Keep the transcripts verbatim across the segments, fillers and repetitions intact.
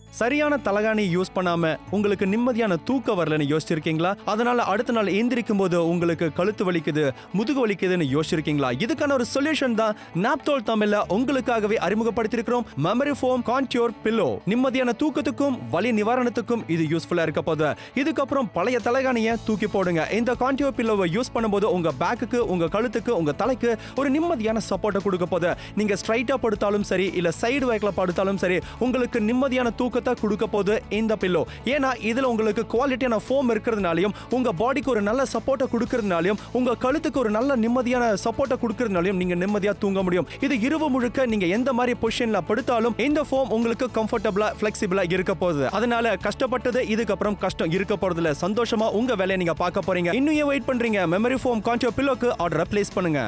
சரியான தலகாணி யூஸ் பண்ணாம உங்களுக்கு நிம்மதியான தூக்க வரலன்னு யோசிச்சிருக்கீங்களா? அதனால அடுத்த நாள் எந்திரிக்கும் போது உங்களுக்கு கழுத்து வலிக்குது, முதுகு வலிக்குதுன்னு யோசிச்சிருக்கீங்களா? இதுக்கான ஒரு சொல்யூஷன் தான் நாப்தோல் தமிழ்ல உங்களுக்காகவே அறிமுகப்படுத்தியிருக்கிறோம். Memory foam contour pillow. நிம்மதியான தூக்கத்துக்கும் வலி நிவாரணத்துக்கும் இது யூஸ்ஃபுல்லா இருக்க போகுது. இதுக்கப்புறம் பழைய தலகாணியை தூக்கி போடுங்க. இந்த கான்டூர் பில்லோவை யூஸ் பண்ணும்போது உங்க பேக்குக்கு, உங்க கழுத்துக்கு, உங்க தலைக்கு ஒரு நிம்மதியான சப்போர்ட்டை கொடுக்க போகுது. நீங்க ஸ்ட்ரைட்டா படுத்தாலும் சரி, இல்ல சைடு வைக்கல படுத்தாலும் சரி, உங்களுக்கு நிம்மதியான தூக்க கொடுக்க போது இந்த பில்லோ. ஏனா இதுல உங்களுக்கு குவாலிட்டியான ஃபோம் இருக்குறதுனாலயும், உங்க பாடிக்கு ஒரு நல்ல சப்போர்ட்டை கொடுக்கிறதுனாலயும், உங்க கழுத்துக்கு ஒரு நல்ல நிம்மதியான சப்போர்ட்டை கொடுக்கிறதுனாலயும் நீங்க நிம்மதியா தூங்க முடியும். இது இரவு முழுக்க நீங்க எந்த மாதிரி பொசிஷன்ல படுத்தாலும் இந்த ஃபோம் உங்களுக்கு கம்ஃபர்ட்டபிளா, ஃப்ளெக்சிபிளா இருக்க போகுது. அதனால கஷ்டப்பட்டது இதுக்கு அப்புறம் கஷ்டம் இருக்க போறது இல்ல. சந்தோஷமா உங்க வேலையை நீங்க பார்க்க போறீங்க. இன்னும் ஏன் வெயிட் பண்றீங்க? மெமரி ஃபோம் கான்டூர் பில்லோக்கு ஆர்டரை பிளேஸ் பண்ணுங்க.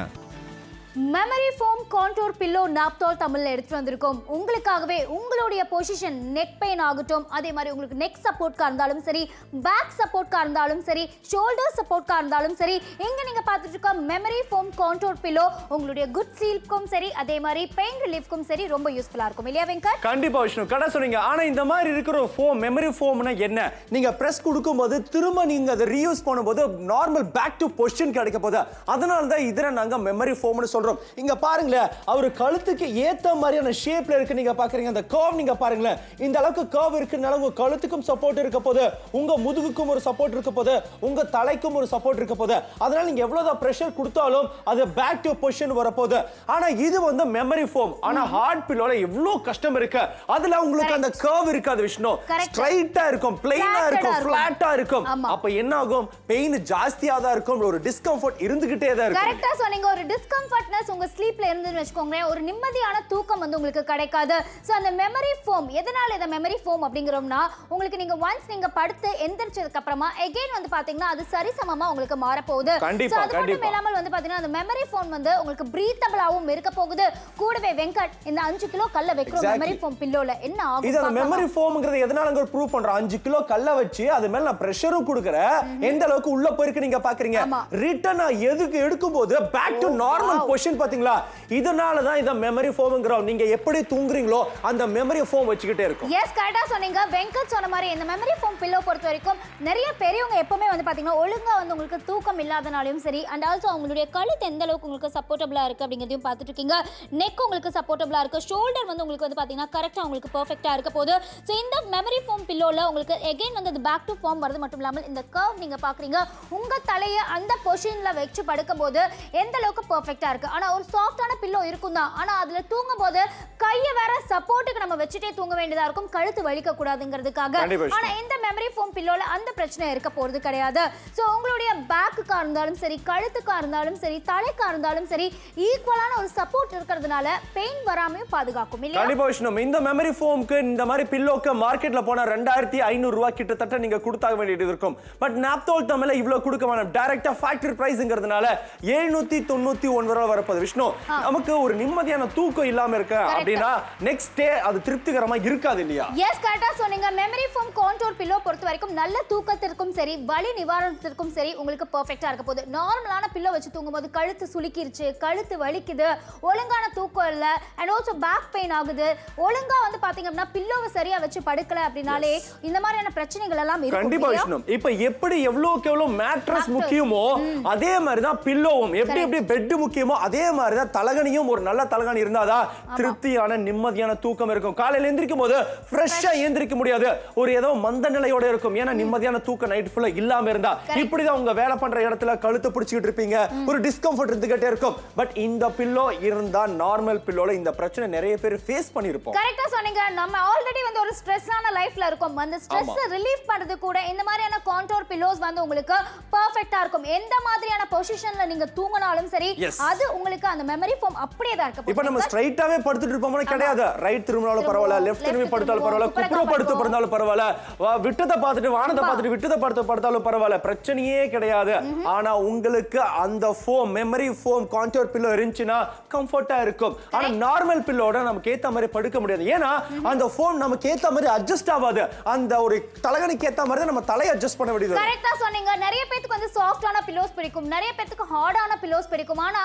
Memory foam contour pillow Naaptol தமிழ்ல எடுத்து வந்திருக்கோம். உங்களுக்காகவே உங்களுடைய பொசிஷன், நெக் பெயின் ஆகட்டும், அதே மாதிரி உங்களுக்கு நெக் சப்போர்ட்கா இருந்தாலும் சரி, பேக் சப்போர்ட்கா இருந்தாலும் சரி, ஷோல்டர் சப்போர்ட்கா இருந்தாலும் சரி, இங்க நீங்க பார்த்துட்டு இருக்க மெமரி ஃபோம் கான்டூர் பில்லோ உங்களுடைய குட் ஸ்லீப்க்கும் சரி, அதே மாதிரி பெயின் ரிலீஃப்க்கும் சரி ரொம்ப யூஸ்ஃபுல்லா இருக்கும். இல்லையா வெங்கட்? கண்டிப்பா விஷ்ணு, கடை சொன்னீங்க. ஆனா இந்த மாதிரி இருக்கிற ஃபோம், மெமரி ஃபோம்னா என்ன? நீங்க பிரஸ் கொடுக்கும்போது திரும்ப நீங்க அதை ரீயூஸ் பண்ணும்போது நார்மல் பேக் டு பொசிஷன் கிடைக்க போகுது. அதனால தான் இதை நாங்க மெமரி ஃபோம்னு சொல்றோம். இங்க பாருங்களேன், அவர் கழுத்துக்கு ஏத்த மாதிரியான ஷேப்ல இருக்கு. நீங்க பாக்குறீங்க அந்த கர்வ், நீங்க பாருங்களேன், இந்த அளவுக்கு கர்வ் இருக்குனால உங்க கழுத்துக்கும் சப்போர்ட் இருக்க போகுது, உங்க முதுகுக்கும் ஒரு சப்போர்ட் இருக்க போகுது, உங்க தலைக்கும் ஒரு சப்போர்ட் இருக்க போகுது. அதனால நீங்க எவ்வளவுதான் பிரஷர் கொடுத்தாலும் அது பேக் டு பொசிஷன் வர போகுது. ஆனா இது வந்து மெமரி ஃபோம். ஆனா ஹார்ட் பில்லோல எவ்வளவு கஷ்டம் இருக்கு. அதுல உங்களுக்கு அந்த கர்வ் இருக்காது விஷ்ணு. ஸ்ட்ரைட்டா இருக்கும், பிளைனா இருக்கும், ஃபிளாட்டா இருக்கும். அப்ப என்ன ஆகும்? பெயின் ஜாஸ்தியா தான் இருக்கும், ஒரு டிஸ்கம்ஃபர்ட் இருந்துகிட்டே தான் இருக்கும். கரெக்ட்டா சொன்னீங்க. ஒரு டிஸ்கம்ஃபர்ட்னஸ் உங்க ஸ்லீப்ல இருந்துன்னு வெச்சுக்கோங்க, ஒரு நிம்மதியான தூக்கம் வந்து உங்களுக்கு கிடைக்காது. சோ அந்த மெமரி ஃபோம், எதனால இத மெமரி ஃபோம் அப்படிங்கறோம்னா, உங்களுக்கு நீங்க ஒன்ஸ் நீங்க படுத்து எந்திரிச்சதுக்கு அப்புறமா அகைன் வந்து பாத்தீங்கன்னா அது சரிசமமா உங்களுக்கு மாற போகுது. கண்டிப்பா கண்டிப்பா. மேலாமல் வந்து பாத்தீங்கன்னா அந்த மெமரி ஃபோம் வந்து உங்களுக்கு பிரீத்தபிளாவும் இருக்க போகுது. கூடவே வெங்கட், இந்த அஞ்சு கிலோ கல்ல வைக்கிற மெமரி ஃபோம் பில்லோல என்ன ஆகும்? இது அந்த மெமரி ஃபோம்ங்கிறது எதனாலங்க ப்ரூவ் பண்றோம்? அஞ்சு கிலோ கல்ல வச்சு அது மேல நான் பிரஷரும் கொடுக்கறேன். எந்த அளவுக்கு உள்ள போயிருக்கு நீங்க பாக்குறீங்க. ரிட்டர்னா எதுக்கு எடுக்கும்போது பேக் டு நார்மல் பொசிஷன் பாத்தீங்களா? இதனால தான் இத மெமரி ஃபோம்ங்கறோம். நீங்க எப்படி தூங்குறீங்களோ அந்த மெமரி ஃபோம் வச்சிட்டே இருக்கும். எஸ், கரெக்ட்டா சொன்னீங்க. வெங்கட் சொன்ன மாதிரி இந்த மெமரி ஃபோம் பில்லோ பொறுத்த வரைக்கும் நிறைய பெரியவங்க எப்பவுமே வந்து பாத்தீங்கன்னா ஒழுங்கா வந்து உங்களுக்கு தூக்கம் இல்லாதனாலயும் சரி, அண்ட் ஆல்சோ அவங்களுடைய கழுத்து எந்த அளவுக்கு உங்களுக்கு சப்போர்ட்டபிளா இருக்கு அப்படிங்கறதையும் பார்த்துட்டு இருக்கீங்க. நெக் உங்களுக்கு சப்போர்ட்டபிளா இருக்கு, ஷோல்டர் வந்து உங்களுக்கு வந்து பாத்தீங்கன்னா கரெக்ட்டா உங்களுக்கு பெர்ஃபெக்ட்டா இருக்க போகுது. சோ இந்த மெமரி ஃபோம் பில்லோல உங்களுக்கு அகைன் வந்து அது பேக் டு ஃபார்ம் வரது மட்டும் இல்லாமல் இந்த கர்வ் நீங்க பாக்குறீங்க, உங்க தலையை அந்த பொசிஷன்ல வச்சு படுக்கும்போது எந்த அளவுக்கு பெர்ஃபெக்ட்டா இருக்கு. ஆனா ஒரு சாஃப்ட்டான பில்லோ இருக்கும் தான், ஆனா அதுல தூங்கும்போது கையை வேற சப்போர்ட்டுக்கு நம்ம வச்சுட்டே தூங்க வேண்டியதா இருக்கும், கழுத்து வலிக்க கூடாதுங்கிறதுக்காக. ஆனா இந்த மெமரி ஃபோம் பில்லோல அந்த பிரச்சனை இருக்க போறது கிடையாது. சோ உங்களுடைய பேக்குக்கா இருந்தாலும் சரி, கழுத்துக்கா இருந்தாலும் சரி, தலைக்கா இருந்தாலும் சரி, ஈக்குவலான ஒரு சப்போர்ட் இருக்கிறதுனால பெயின் வராமையும் பாதுகாக்கும். இல்லையா? கண்டிப்பா விஷ்ணு. இந்த மெமரி ஃபோம்க்கு, இந்த மாதிரி பில்லோக்கு மார்க்கெட்ல போனா ரெண்டாயிரத்தி ஐநூறு ரூபாய் கிட்டத்தட்ட நீங்க கொடுத்தாக வேண்டியது இருக்கும். பட் நாப்தோல் தமிழ்ல இவ்வளவு கொடுக்க வேணாம். டைரக்டா ஃபேக்டரி பிரைஸ்ங்கிறதுனால எழுநூத்தி தொண்ணூத்தி ஒன்பது ரூபாய் வரப்போகுது விஷ்ணு. நமக்கு ஒரு நிம்மதியான தூக்கம் இல்லாம இருக்க அப்படினா நெக்ஸ்ட் டே அது திருப்திகரமா இருக்காது இல்லையா? எஸ், கரெக்ட்டா சொன்னீங்க. மெமரி ஃபோம் கான்டூர் பில்லோ பொறுத்த வரைக்கும் நல்ல தூக்கத்திற்கும் சரி, வலி நிவாரணத்திற்கும் சரி உங்களுக்கு பெர்ஃபெக்ட்டா இருக்க போகுது. நார்மலான பில்லோ வச்சு தூங்கும்போது கழுத்து சுளுக்கிருச்சு, கழுத்து வலிக்குது, ஒழுங்கான தூக்கம் இல்ல, அண்ட் ஆல்சோ பேக் பெயின் ஆகுது, ஒழுங்கா வந்து பாத்தீங்கன்னா பில்லோவை சரியா வச்சு படுக்கல அப்படினாலே இந்த மாதிரியான பிரச்சனைகள் எல்லாம் இருக்கும். கண்டிப்பா விஷ்ணு. இப்போ எப்படி எவ்வளவுக்கு எவ்வளவு மேட்ரஸ் முக்கியமோ அதே மாதிரி தான் பில்லோவும், எப்படி எப்படி பெட் முக்கியமோ அதே மாதிரி தான் தலகணியும். ஒரு நல்ல தலகாணி இருந்தாதான் திருப்தியான நிம்மதியான தூக்கம் இருக்கும். காலையில எந்திரிக்கும் போது ஃப்ரெஷ்ஷா எந்திரிக்க முடியாது, ஒரு ஏதோ மந்த நிலையோட இருக்கும். ஏன்னா நிம்மதியான தூக்கம் நைட் ஃபுல்லா இல்லாம இருந்தா இப்படிதான் உங்க வேலை பண்ற இடத்துல கழுத்து பிடிச்சிட்டு இருப்பீங்க, ஒரு டிஸ்கம்ஃபர்ட் இருந்துகிட்டே இருக்கும். பட் இந்த பில்லோ இருந்தா, நார்மல் பில்லோல இந்த பிரச்சனை நிறைய பேர் ஃபேஸ் பண்ணிருப்போம். கரெக்ட்டா சொன்னீங்க. நம்ம ஆல்ரெடி வந்து ஒரு ஸ்ட்ரெஸ்ஸான லைஃப்ல இருக்கோம். அந்த ஸ்ட்ரெஸ் ரிலீஃப் பண்றது கூட இந்த மாதிரியான கான்டூர் பில்லோஸ் வந்து உங்களுக்கு பெர்ஃபெக்ட்டா இருக்கும். எந்த மாதிரியான பொசிஷன்ல நீங்க தூங்கினாலும் சரி, அது உங்களுக்கு அந்த மெமரி ஃபோம் அப்படியே தான் இருக்கு. இப்போ நம்ம ஸ்ட்ரைட்டாவே படுத்துட்டு இருப்போம்னா கிடையாது. ரைட் திரும்பினாலும் பரவாயில்ல, லெஃப்ட் திரும்பி படுத்தாலும் பரவாயில்ல, குப்புற படுத்து படுத்தாலும் பரவாயில்ல, விட்டத பார்த்துட்டு வானத்தை பார்த்துட்டு விட்டத படுத்து படுத்தாலும் பரவாயில்ல, பிரச்சனையே கிடையாது. ஆனா உங்களுக்கு அந்த foam, memory foam contour pillow இருந்துச்சுன்னா கம்ஃபர்ட்டா இருக்கும். ஆனா நார்மல் பில்லோட நமக்கு ஏத்த மாதிரி படுக்க முடியாது. ஏன்னா அந்த ஃபோம் நமக்கு ஏத்த மாதிரி அட்ஜஸ்ட் ஆகாது. அந்த ஒரு தலகணிக்கு ஏத்த மாதிரி நம்ம தலையை அட்ஜஸ்ட் பண்ண வேண்டியது. கரெக்ட்டா சொன்னீங்க. நிறைய பேருக்கு வந்து சாஃப்ட்டான பில்லோஸ் பிடிக்கும், நிறைய பேருக்கு ஹார்டான பில்லோஸ் பிடிக்கும். ஆனா அந்த மாதிரி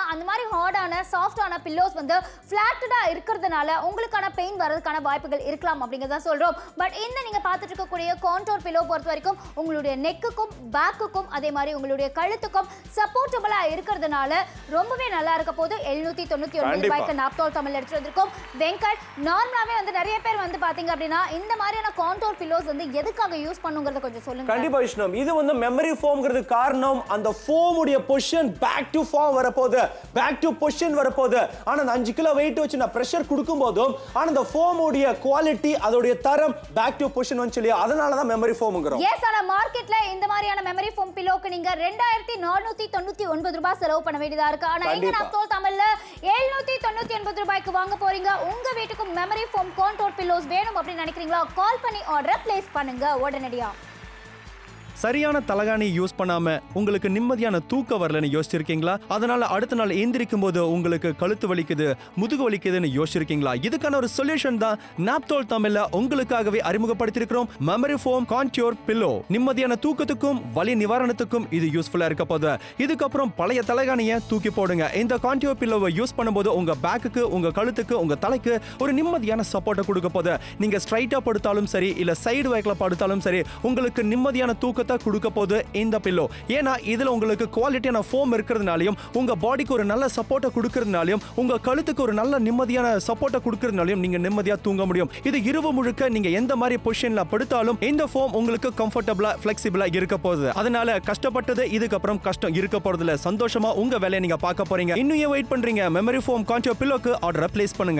ஹார்டான சாஃப்டான பில்லோஸ் வந்து ஃபிளாட்டடா இருக்கிறதுனால உங்களுக்கான பெயின் வரதுக்கான வாய்ப்புகள் இருக்கலாம் அப்படிங்கறத சொல்றோம். பட் இந்த நீங்க பார்த்துட்டு இருக்கக்கூடிய கான்டோர் பில்லோ பொறுத்த வரைக்கும் உங்களுடைய நெக்குக்கும் பேக்குக்கும் அதே மாதிரி உங்களுடைய கழுத்துக்கும் சப்போர்ட்டபிளா இருக்கிறதுனால ரொம்பவே நல்லா இருக்க போது எழுநூத்தி தொண்ணூத்தி ஒன்பது ரூபாய்க்கு நாப்தோல் தமிழ் எடுத்து வந்திருக்கோம். வெங்கட், நார்மலாவே வந்து நிறைய பேர் வந்து பாத்தீங்க அப்படின்னா இந்த மாதிரியான கான்டோர் பில்லோஸ் வந்து எதுக்காக யூஸ் பண்ணுங்கறத கொஞ்சம் சொல்லுங்க. கண்டிப்பா விஷ்ணு, இது வந்து மெமரி ஃபோம்ங்கிறது காரணம் அந்த ஃபோம் உடைய பொசிஷன் பேக் டு ஃபார்ம் வரப்போகுது, பேக் டு பொசிஷன் வரப்போகுது. ஆனா அந்த அஞ்சு கிலோ வெயிட் வச்சு நான் பிரஷர் கொடுக்கும் போதும் ஆனா அந்த ஃபோம் உடைய குவாலிட்டி அதோடைய தரம் பேக் டு பொசிஷன் வந்து சொல்லி அதனால தான் மெமரி ஃபோம்ங்கறோம். எஸ், ஆனா மார்க்கெட்ல இந்த மாதிரியான மெமரி ஃபோம் பில்லோக்கு நீங்க ரெண்டாயிரத்தி நானூத்தி தொண்ணூத்தி ஒன்பது ரூபாய் செலவு பண்ண வேண்டியதா இருக்கு. ஆனா இங்க நாப்தோல் தமிழ்ல எழுநூத்தி தொண்ணூத்தி ஒன்பது ரூபாய்க்கு வாங்க போறீங்க. உங்க வீட்டுக்கு மெமரி ஃபோம் கான்டோர் பில்லோஸ் வேணும் அப்படி நினைக்கிறீங்களா? கால் பண்ணி ஆர்டர் பிளேஸ் பண்ணுங்க உடனடியா. சரியான தலகாணி யூஸ் பண்ணாம உங்களுக்கு நிம்மதியான தூக்க வரலன்னு யோசிச்சிருக்கீங்களா? அதனால அடுத்த நாள் எந்திரிக்கும் போது உங்களுக்கு கழுத்து வலிக்குது, முதுகு வலிக்குதுன்னு யோசிச்சிருக்கீங்களா? இதுக்கான ஒரு சொல்யூஷன் தான் நாப்தோல் தமிழ்ல உங்களுக்காகவே அறிமுகப்படுத்தியிருக்கிறோம். Memory foam contour pillow. நிம்மதியான தூக்கத்துக்கும் வலி நிவாரணத்துக்கும் இது யூஸ்ஃபுல்லா இருக்க போகுது. இதுக்கப்புறம் பழைய தலகாணியை தூக்கி போடுங்க. இந்த கான்டோர் பில்லோவை யூஸ் பண்ணும்போது உங்க பேக்குக்கு, உங்க கழுத்துக்கு, உங்க தலைக்கு ஒரு நிம்மதியான சப்போர்ட்டை கொடுக்க போகுது. நீங்க ஸ்ட்ரைட்டா படுத்தாலும் சரி, இல்ல சைடு வேக்ல படுத்தாலும் சரி, உங்களுக்கு நிம்மதியான தூக்க கொடுக்க போது இந்த பில்லோ. ஏன்னா இதுல உங்களுக்கு குவாலிட்டியான ஃபோம் இருக்கிறதுனாலயும் உங்க பாடிக்கு ஒரு நல்ல சப்போர்ட்டை கொடுக்கிறதுனாலயும் உங்க கழுத்துக்கு ஒரு நல்ல நிம்மதியான சப்போர்ட்டை கொடுக்கிறதுனாலயும் நீங்க நிம்மதியா தூங்க முடியும். இது இரவு முழுக்க நீங்க எந்த மாதிரி பொசிஷன்ல படுத்தாலும் இந்த ஃபோம் உங்களுக்கு கம்ஃபர்டபிளா ஃபிளெக்சிபிளா இருக்க போகுது. அதனால கஷ்டப்பட்டது இதுக்கப்புறம் கஷ்டம் இருக்க போறதுல சந்தோஷமா உங்க வேலையை நீங்க பார்க்க போறீங்க. இன்னும் ஏன் வெயிட் பண்றீங்க? மெமரி ஃபோம் கான்டோர் பில்லோக்கு ஆர்டர் பிளேஸ் பண்ணுங்க.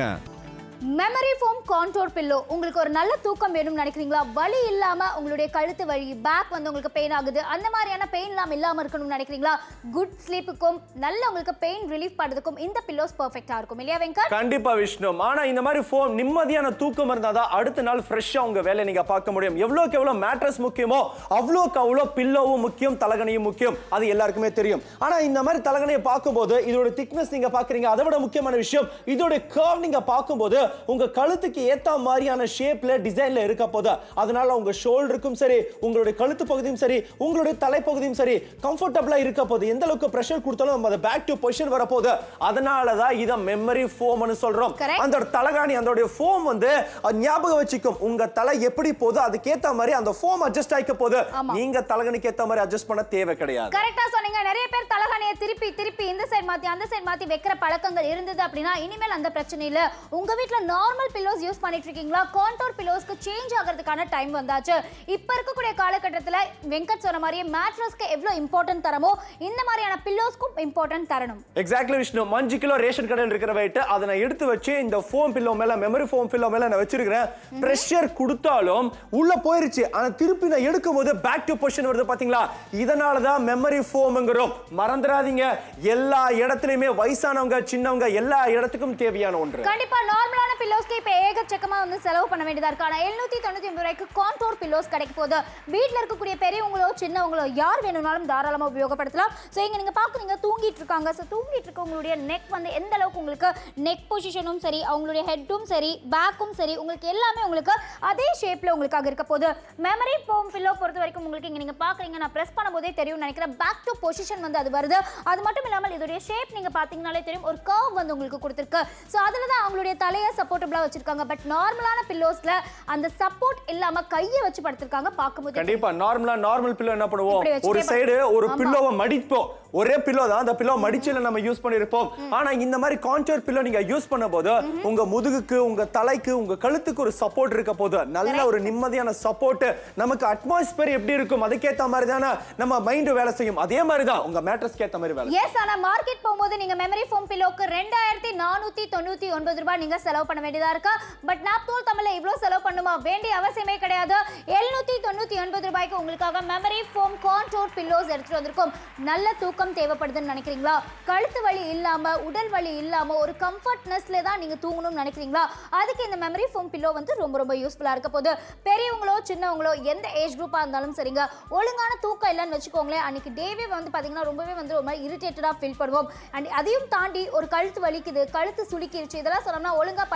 Memory foam contour pillow. உங்களுக்கு ஒரு நல்ல தூக்கம் வேணும்னு நினைக்கிறீங்களா? வலி இல்லாம உங்களுடைய கழுத்து வலி, பேக் வந்து உங்களுக்கு பெயின் ஆகுது, அந்த மாதிரியான பெயின் இல்லாம இல்லாம இருக்கணும்னு நினைக்கிறீங்களா? குட் ஸ்லீப்புக்கும் நல்ல உங்களுக்கு பெயின் ரிலீஃப் பண்றதுக்கும் இந்த பில்லோஸ் பெர்ஃபெக்ட்டா இருக்கும் இல்லையா வெங்கட்? கண்டிப்பா விஷ்ணு. ஆனா இந்த மாதிரி ஃபோம் நிம்மதியான தூக்கம் இருந்தாதான் அடுத்த நாள் ஃப்ரெஷ்ஷா உங்க வேலையை நீங்க பார்க்க முடியும். எவ்வளவுக்கு எவ்வளவு மேட்ரஸ் முக்கியமோ அவ்வளவுக்கு அவ்வளவு பில்லோவும் முக்கியம், தலகணியும் முக்கியம். அது எல்லாருக்குமே தெரியும். ஆனா இந்த மாதிரி தலகணியை பார்க்கும்போது இதோட திக்னஸ் நீங்க பாக்குறீங்க. அதை விட முக்கியமான விஷயம் இதோட கர்வ் நீங்க பார்க்கும்போது உங்க கழுத்துக்கு ஏத்த மாதிரியான ஷேப்ல டிசைன்ல இருக்க போது. அதனால உங்க ஷோல்டருக்கும் சரி, உங்களுடைய கழுத்து பகுதியும் சரி, உங்களுடைய தலைப்பகுதியும் சரி கம்ஃபர்டபிளா இருக்க போது. எந்த அளவுக்கு பிரஷர் கொடுத்தாலும் அது பேக் டு பொசிஷன் வர போது. அதனால தான் இத மெமரி ஃபோம்னு சொல்றோம். அந்த தலகாணி அதோட ஃபோம் வந்து ஞாபகம் வச்சுக்கும். உங்க தலை எப்படி போதோ அதுக்கு ஏத்த மாதிரி அந்த ஃபோம் அட்ஜஸ்ட் ஆயிக்க போது. நீங்க தலகாணிக்கு ஏத்த மாதிரி அட்ஜஸ்ட் பண்ண தேவை கிடையாது. கரெக்ட்டா சொன்னீங்க. நிறைய பேர் தலகாணியை திருப்பி திருப்பி இந்த சைடு மாத்தி அந்த சைடு மாத்தி வைக்கிற பழக்கங்கள் இருந்தது அப்படினா இனிமேல் அந்த பிரச்சனை இல்ல. உங்க வீட்ல நார்மல் பில்லோஸ் யூஸ் பண்ணிட்டு இருக்கீங்களா? கான்டோர் பில்லோஸ்க்கு சேஞ்ச் ஆகிறதுக்கான டைம் வந்தாச்சு. இப்ப இருக்கக்கூடிய காலகட்டத்துல வெங்கட் சொன்ன மாதிரி மேட்ரஸ்க்கு எவ்வளவு இம்பார்ட்டன்ட் தரமோ இந்த மாதிரியான பில்லோஸ்க்கும் இம்பார்ட்டன்ட் தரணும். எக்ஸாக்ட்லி விஷ்ணு. அஞ்சு கிலோ ரேஷன் கடையில் இருக்கிற வெயிட் அதை நான் எடுத்து வச்சு இந்த ஃபோம் பில்லோ மேல, மெமரி ஃபோம் பில்லோ மேல நான் வச்சிருக்கிறேன். பிரஷர் கொடுத்தாலும் உள்ள போயிருச்சு. ஆனா திருப்பி நான் எடுக்கும்போது பேக் டு பொசிஷன் வருது பாத்தீங்களா? இதனால தான் மெமரி ஃபோம்ங்கறோம். மறந்துடாதீங்க, எல்லா இடத்துலயுமே வயசானவங்க, சின்னவங்க எல்லா இடத்துக்கும் தேவையான ஒன்று. கண்டிப்பா நார்மலான பில்லோஸ்க்கு இப்ப ஏகச்சக்கமா வந்து செலவு பண்ண வேண்டியதா இருக்கு. ஆனா எழுநூத்தி தொண்ணூத்தி ஒன்பது ரூபாய்க்கு கான்டோர் பில்லோஸ் கிடைக்க போகுது. வீட்ல இருக்கக்கூடிய பெரியவங்களோ சின்னவங்களோ யார் வேணும்னாலும் தாராளமா உபயோகப்படுத்தலாம். சோ இங்க நீங்க பாக்குறீங்க தூங்கிட்டு இருக்காங்க. சோ தூங்கிட்டு இருக்கவங்களுடைய நெக் வந்து எந்த அளவுக்கு உங்களுக்கு நெக் பொசிஷனும் சரி, அவங்களுடைய ஹெட்டும் சரி, பேக்கும் சரி, உங்களுக்கு எல்லாமே உங்களுக்கு அதே ஷேப்ல உங்களுக்காக இருக்க போகுது. மெமரி ஃபோம் பில்லோ பொறுத்த வரைக்கும் உங்களுக்கு இங்க நீங்க பாக்குறீங்க, நான் பிரஸ் பண்ணும்போதே தெரியும் நினைக்கிறேன், பேக் டு பொசிஷன் வந்து அது வருது. அது மட்டும் இல்லாமல் இதோட ஷேப் நீங்க பாத்தீங்கனாலே தெரியும், ஒரு கர்வ் வந்து உங்களுக்கு கொடுத்திருக்கு. சோ அதுல தான் அவங்களுடைய தலையை சப்போர்ட்டபிளா வச்சிருக்காங்க. பட் நார்மலான பில்லோஸ்ல அந்த சப்போர்ட் இல்லாம கையை வச்சு படுத்திருக்காங்க. பாக்கும்போது கண்டிப்பா நார்மலா நார்மல் பில்லோ என்ன பண்ணுவோம், ஒரு சைடு ஒரு பில்லோவை மடிப்போம். ஒரே பில்லோ தான், அந்த பில்லோ மடிச்சில நம்ம யூஸ் பண்ணிருப்போம். ஆனா இந்த மாதிரி கான்டோர் பில்லோ நீங்க யூஸ் பண்ணும்போது உங்க முதுகுக்கு, உங்க தலைக்கு, உங்க கழுத்துக்கு ஒரு சப்போர்ட் இருக்க போது. நல்ல ஒரு நிம்மதியான சப்போர்ட். நமக்கு அட்மாஸ்பியர் எப்படி இருக்கும் அதுக்கேத்த மாதிரி தானே நம்ம மைண்ட் வேலை செய்யும். அதே மாதிரி தான் உங்க மேட்ரஸ்க்கு ஏத்த மாதிரி வேலை. எஸ், ஆனா மார்க்கெட் போகும்போது நீங்க மெமரி ஃபோம் பில்லோக்கு ரெண்டாயிரத்தி நானூத்தி தொண்ணூத்தி ஒன்பது ரூபாய் நீங்க செலவு பண்ண வேண்டியதா இருக்கு. பட் நாப்தோல் தமிழ்ல இவ்வளவு செலவு பண்ணுமா? வேண்டிய அவசியமே கிடையாது. எழுநூத்தி தொண்ணூத்தி ஒன்பது ரூபாய்க்கு உங்களுக்காக மெமரி ஃபோம் கான்டோர் பில்லோஸ் எடுத்துட்டு வந்திருக்கோம். நல்ல தூக்கம் தேவைப்படுதுன்னு நினைக்கிறீங்களா? கழுத்து வலி இல்லாம, உடல் வலி இல்லாம ஒரு கம்ஃபர்ட்னஸ்ல தான் நீங்க தூங்கணும்னு நினைக்கிறீங்களா? அதுக்கு இந்த மெமரி ஃபோம் பில்லோ வந்து ரொம்ப ரொம்ப யூஸ்ஃபுல்லா இருக்க போகுது. பெரியவங்களோ சின்னவங்களோ எந்த ஏஜ் குரூப்பா இருந்தாலும் சரிங்க, ஒழுங்கான தூக்கம் இல்லைன்னு வச்சுக்கோங்களேன், அன்னைக்கு டேவே வந்து பாத்தீங்கன்னா ரொம்பவே வந்து ரொம்ப இரிட்டேட்டடா ஃபீல் பண்ணுவோம். அண்ட் அதையும் தாண்டி ஒரு கழுத்து வலிக்குது, கழுத்து சுளிக்கிருச்சு, இதெல்லாம் சொன்னோம்னா ஒழுங்கா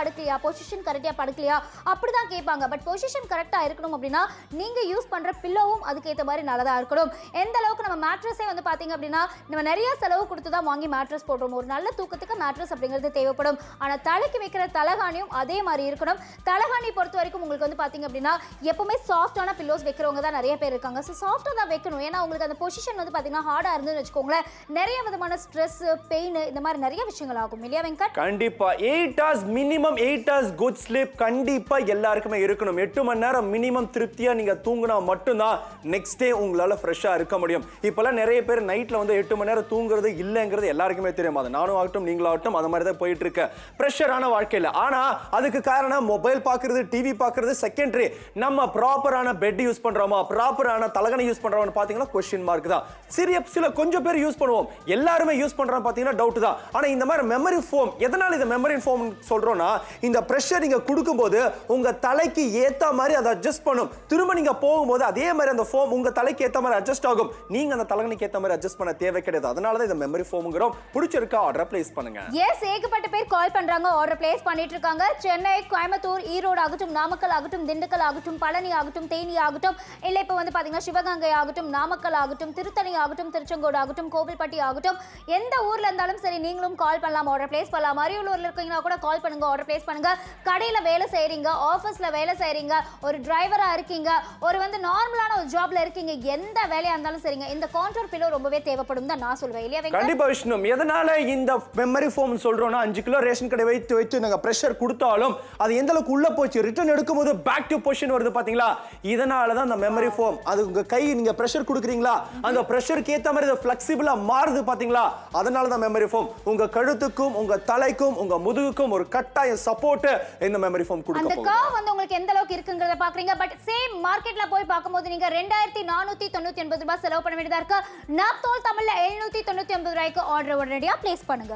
படுக்கலையா, பொசிஷன் கரெக்டா படுக்கலையா அப்படிதான் கேட்பாங்க. பட் பொசிஷன் கரெக்டா இருக்கணும் அப்படின்னா நீங்க யூஸ் பண்ற பில்லோவும் அதுக்கேற்ற மாதிரி நல்லதா இருக்கணும். எந்த அளவுக்கு நம்ம மேட்ரஸே வந்து பாத்தீங்க அப்படின்னா நம்ம நிறைய செலவு கொடுத்து தான் வாங்கி மேட்ரஸ் போடுறோம். ஒரு நல்ல தூக்கத்துக்கு மேட்ரஸ் அப்படிங்கிறது தேவைப்படும். ஆனா தலைக்கு வைக்கிற தலகாணியும் அதே மாதிரி இருக்கணும். தலகாணி பொறுத்த வரைக்கும் உங்களுக்கு வந்து பாத்தீங்க அப்படின்னா எப்பவுமே சாஃப்டான பில்லோஸ் வைக்கிறவங்க தான் நிறைய பேர் இருக்காங்க. ஸோ சாஃப்டா தான் வைக்கணும். ஏன்னா உங்களுக்கு அந்த பொசிஷன் வந்து பாத்தீங்கன்னா ஹார்டா இருந்துன்னு வச்சுக்கோங்களேன், நிறைய விதமான ஸ்ட்ரெஸ், பெயின், இந்த மாதிரி நிறைய விஷயங்கள் ஆகும் இல்லையா வெங்கட்? கண்டிப்பா eight hours minimum eight hours good sleep கண்டிப்பா எல்லாருக்குமே இருக்கணும். எட்டு மணி நேரம் மினிமம் திருப்தியா நீங்க தூங்கினா மட்டும்தான் நெக்ஸ்ட் டே உங்களால ஃப்ரெஷ்ஷா இருக்க முடியும். இப்பெல்லாம் நிறைய பேர் நைட்ல வந்து எட்டு மணி நேரம் தூங்குறது இல்லைங்கிறது எல்லாருக்குமே தெரியும். அது நானும் ஆகட்டும் நீங்களாகட்டும் அது மாதிரி தான் போயிட்டு இருக்க ப்ரெஷரான வாழ்க்கையில். ஆனா அதுக்கு காரணம் மொபைல் பார்க்கறது, டிவி பார்க்கறது செகண்டரி. நம்ம ப்ராப்பரான பெட் யூஸ் பண்றோமா, ப்ராப்பரான தலகணி யூஸ் பண்றோம்னு பாத்தீங்கன்னா கொஸ்டின் மார்க் தான். சிறிய சில கொஞ்சம் பேர் யூஸ் பண்ணுவோம், எல்லாருமே யூஸ் பண்றோம் பாத்தீங்கன்னா டவுட் தான். ஆனா இந்த மாதிரி மெமரி ஃபோம், எதனால இந்த மெமரி ஃபோம் சொல்றோம்னா இந்த பிரஷர் நீங்க கொடுக்கும்போது உங்க தலைக்கு ஏத்த மாதிரி அதை அட்ஜஸ்ட் பண்ணும். திரும்ப நீங்க போகும்போது அதே மாதிரி அந்த ஃபோம் உங்க தலைக்கு ஏத்த மாதிரி அட்ஜஸ்ட் ஆகும். நீங்க அந்த தலகணிக்கு ஏத்த மாதிரி அட்ஜஸ்ட் பண்ண தேவை கிடையாது. அதனால தான் இந்த மெமரி ஃபோம்ங்கறோம். பிடிச்சிருக்கா ஆர்டர் பிளேஸ் பண்ணுங்க. எஸ், ஏகப்பட்ட பேர் கால் பண்றாங்க, ஆர்டர் பிளேஸ் பண்ணிட்டு இருக்காங்க. சென்னை, கோயம்புத்தூர், ஈரோடு ஆகட்டும், நாமக்கல் ஆகட்டும், திண்டுக்கல் ஆகட்டும், பழனி ஆகட்டும், தேனி ஆகட்டும், இல்ல இப்ப வந்து பாத்தீங்கன்னா சிவகங்கை ஆகட்டும், நாமக்கல் ஆகட்டும், திருத்தணி ஆகட்டும், திருச்செங்கோடு ஆகட்டும், கோவில்பட்டி ஆகட்டும், எந்த ஊர்ல இருந்தாலும் சரி நீங்களும் கால் பண்ணலாம், ஆர்டர் பிளேஸ் பண்ணலாம். அரியலூர்ல இருக்கீங்கன்னா கூட கால் பண்ணுங்க, ஆர்டர் பிளேஸ் பண்ணுங்க. கடையில வேலை செய்றீங்க, ஆபீஸ்ல வேலை செய்றீங்க, ஒரு டிரைவரா இருக்கீங்க, ஒரு வந்து நார்மலான ஒரு ஜாப்ல இருக்கீங்க, எந்த வேலையா இருந்தாலும் சரிங்க இந்த கான்டூர் பில்லோ ரொம்பவே தேவைப்படும் தான் நான் சொல்வேன் இல்லையா வெங்கட்? கண்டிப்பா விஷ்ணு. எதனால இந்த மெமரி ஃபோம் சொல்றோம்னா அஞ்சு கிலோ ரேஷன் கடை வைத்து வைத்து நாங்க பிரஷர் கொடுத்தாலும் அது எந்த அளவுக்கு உள்ள போச்சு ரிட்டர்ன் எடுக்கும்போது பேக் டு பொசிஷன் வருது பாத்தீங்களா? இதனால தான் அந்த மெமரி ஃபோம். அது உங்க கை நீங்க பிரஷர் கொடுக்குறீங்களா அந்த பிரஷருக்கு ஏத்த மாதிரி அது ஃபிளெக்சிபிளா மாறுது பாத்தீங்களா? அதனால தான் மெமரி ஃபோம் உங்க கழுத்துக்கும் உங்க தலைக்கும் உங்க முதுகுக்கும் ஒரு கட்டாய சப்போர்ட் இந்த மெமரி ஃபோம் கொடுக்க போகுது. அந்த கர்வ் வந்து உங்களுக்கு எந்த அளவுக்கு இருக்குங்கறத பாக்குறீங்க. பட் சேம் மார்க்கெட்ல போய் பாக்கும்போது நீங்க ரெண்டாயிரத்து நானூற்று தொண்ணூற்று ஒன்பது ரூபாய் செலவு பண்ண வேண்டியதா இருக்கு. நாப்தோல் தமிழ்ல எழுநூற்று தொண்ணூற்று ஒன்பது ரூபாய்க்கு ஆர்டர் உடனடியா பிளேஸ் பண்ணுங்க.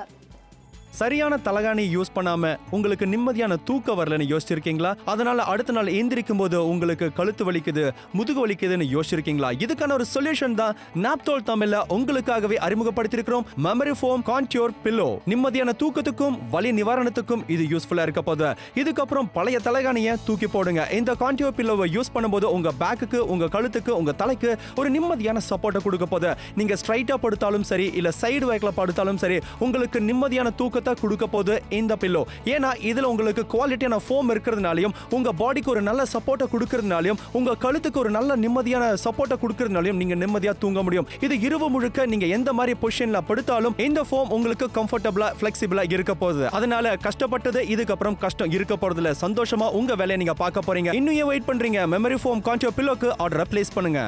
சரியான தலகாணி யூஸ் பண்ணாம உங்களுக்கு நிம்மதியான தூக்க வரலன்னு யோசிச்சிருக்கீங்களா? அதனால அடுத்த நாள் எந்திரிக்கும் போது உங்களுக்கு கழுத்து வலிக்குது, முதுகு வலிக்குதுன்னு யோசிச்சிருக்கீங்களா? இதுக்கான ஒரு சொல்யூஷன் தான் நாப்தோல் தமிழ்ல உங்களுக்காகவே அறிமுகப்படுத்தியிருக்கிறோம். Memory foam contour pillow. நிம்மதியான தூக்கத்துக்கும் வலி நிவாரணத்துக்கும் இது யூஸ்ஃபுல்லா இருக்க போகுது. இதுக்கப்புறம் பழைய தலகாணியை தூக்கி போடுங்க. இந்த கான்டூர் பில்லோவை யூஸ் பண்ணும்போது உங்க பேக்குக்கு, உங்க கழுத்துக்கு, உங்க தலைக்கு ஒரு நிம்மதியான சப்போர்ட்டை கொடுக்க போகுது. நீங்க ஸ்ட்ரைட்டா படுத்தாலும் சரி, இல்ல சைடு வேக்ல படுத்தாலும் சரி, உங்களுக்கு நிம்மதியான தூக்கத்தை கொடுக்க போது இந்த பில்லோ. ஏன்னா இதுல உங்களுக்கு குவாலிட்டியான ஃபோம் இருக்கிறதுனாலயும் உங்க பாடிக்கு ஒரு நல்ல சப்போர்ட்டை கொடுக்கிறதுனாலயும் உங்க கழுத்துக்கு ஒரு நல்ல நிம்மதியான சப்போர்ட்டை கொடுக்கிறதுனாலயும் நீங்க நிம்மதியா தூங்க முடியும். இது இரவு முழுக்க நீங்க எந்த மாதிரி பொசிஷன்ல படுத்தாலும் இந்த ஃபோம் உங்களுக்கு கம்ஃபர்டபிளா, ஃபிளெக்சிபிளா இருக்க போகுது. அதனால கஷ்டப்பட்டது இதுக்கப்புறம் கஷ்டம் இருக்க போறதுல சந்தோஷமா உங்க வேலையை நீங்க பார்க்க போறீங்க. இன்னும் ஏன் வெயிட் பண்றீங்க? மெமரி ஃபோம் கான்டூர் பில்லோக்கு ஆர்டர் பிளேஸ் பண்ணுங்க.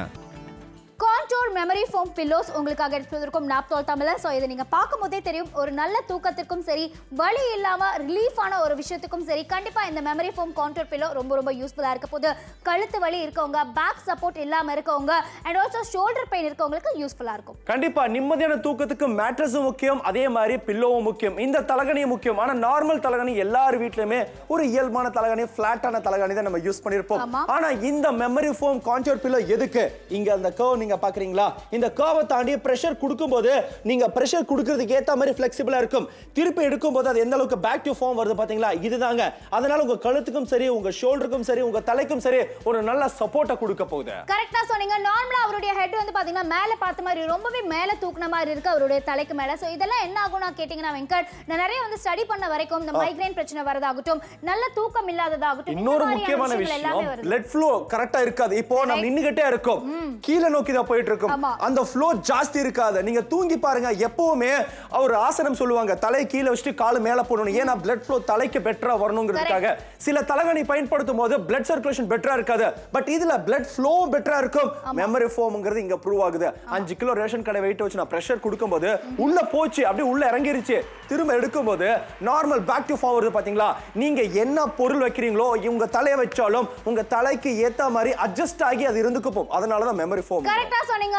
கான்டூர் மெமரி ஃபோம் பில்லோஸ் உங்களுக்காக எடுத்துவதற்கும் நாப்தோல் தமிழ. ஸோ இதை நீங்கள் பார்க்கும்போதே தெரியும், ஒரு நல்ல தூக்கத்திற்கும் சரி, வலி இல்லாமல் ரிலீஃபான ஒரு விஷயத்துக்கும் சரி, கண்டிப்பாக இந்த மெமரி ஃபோம் கான்டூர் பில்லோ ரொம்ப ரொம்ப யூஸ்ஃபுல்லாக இருக்க போது. கழுத்து வலி இருக்கவங்க, பேக் சப்போர்ட் இல்லாமல் இருக்கவங்க, அண்ட் ஆல்சோ ஷோல்டர் பெயின் இருக்கவங்களுக்கு யூஸ்ஃபுல்லாக இருக்கும். கண்டிப்பா நிம்மதியான தூக்கத்துக்கு மேட்ரஸும் முக்கியம், அதே மாதிரி பில்லோவும் முக்கியம், இந்த தலகணியும் முக்கியம். ஆனா நார்மல் தலகணி எல்லார் வீட்லயுமே ஒரு இயல்பான தலகணி, பிளாட்டான தலகணி தான் நம்ம யூஸ் பண்ணிருப்போம். ஆனா இந்த மெமரி ஃபோம் கான்டூர் பில்லோ எதுக்கு? இங்க அந்த கர்வ் நீங்க பாக்குறீங்களா? இந்த கர்வை தாண்டி பிரஷர் கொடுக்கும்போது நீங்க பிரஷர் கொடுக்கிறதுக்கு ஏத்த மாதிரி ஃபிளெக்சிபிளா இருக்கும். திருப்பி எடுக்கும்போது அது எந்த அளவுக்கு பேக் டு ஃபார்ம் வருது பாத்தீங்களா? இதுதாங்க. அதனால உங்க கழுத்துக்கும் சரி, உங்க ஷோல்டருக்கும் சரி, உங்க தலைக்கும் சரி ஒரு நல்ல சப்போர்ட்டை கொடுக்க போகுது. கரெக்ட்டா சொன்னீங்க. நார்மலா அவருடைய ஹெட் வந்து பாத்தீங்கன்னா மேல பார்த்த மாதிரி ரொம்பவே மேல தூக்குன மாதிரி இருக்கு அவருடைய தலைக்கு மேல. சோ இதெல்லாம் என்ன ஆகும்னா கேட்டிங்கனா வெங்கட், நான் நிறைய வந்து ஸ்டடி பண்ண வரைக்கும் இந்த மைக்ரேன் பிரச்சனை வரதாகட்டும், நல்ல தூக்கம் இல்லாததாகட்டும், இன்னொரு முக்கியமான விஷயம் பிளட் ஃப்ளோ கரெக்ட்டா இருக்காது. இப்போ நம்ம நின்னுகிட்டே இருக்கோம், கீழ நோக்கி தான் போயிட்டு இருக்கோம், அந்த ஃப்ளோ ஜாஸ்தி இருக்காது. நீங்க தூங்கி பாருங்க, எப்பவுமே ஒரு ஆசனம் சொல்லுவாங்க, தலை கீழே வச்சுட்டு கால் மேல போடணும். ஏன்னா பிளட் ஃப்ளோ தலைக்கு பெட்டரா வரணும்ங்கிறதுக்காக. சில தலகாணி பயன்படுத்தும் போது பிளட் சர்க்குலேஷன் பெட்டரா இருக்காது, பட் இதுல பிளட் ஃப்ளோ பெட்டரா இருக்கும். மெமரி ஃபோம்ங்கிறது இங்க ப்ரூவ் ஆகுது. அஞ்சு கிலோ ரேஷன் கடை வெயிட் வச்சு நான் பிரஷர் கொடுக்கும்போது உள்ள போச்சு, அப்படியே உள்ள இறங்கிருச்சு. திரும்ப எடுக்கும்போது நார்மல் பேக் டு ஃபார்ம் வருது பாத்தீங்களா? நீங்க என்ன பொருள் வைக்கிறீங்களோ உங்க தலையை வச்சாலும் உங்க தலைக்கு ஏத்த மாதிரி அட்ஜஸ்ட் ஆகி அது இருந்துக்கும். அதனால தான் மெமரி ஃபோம். கரெக்ட்டா சொன்னீங்க.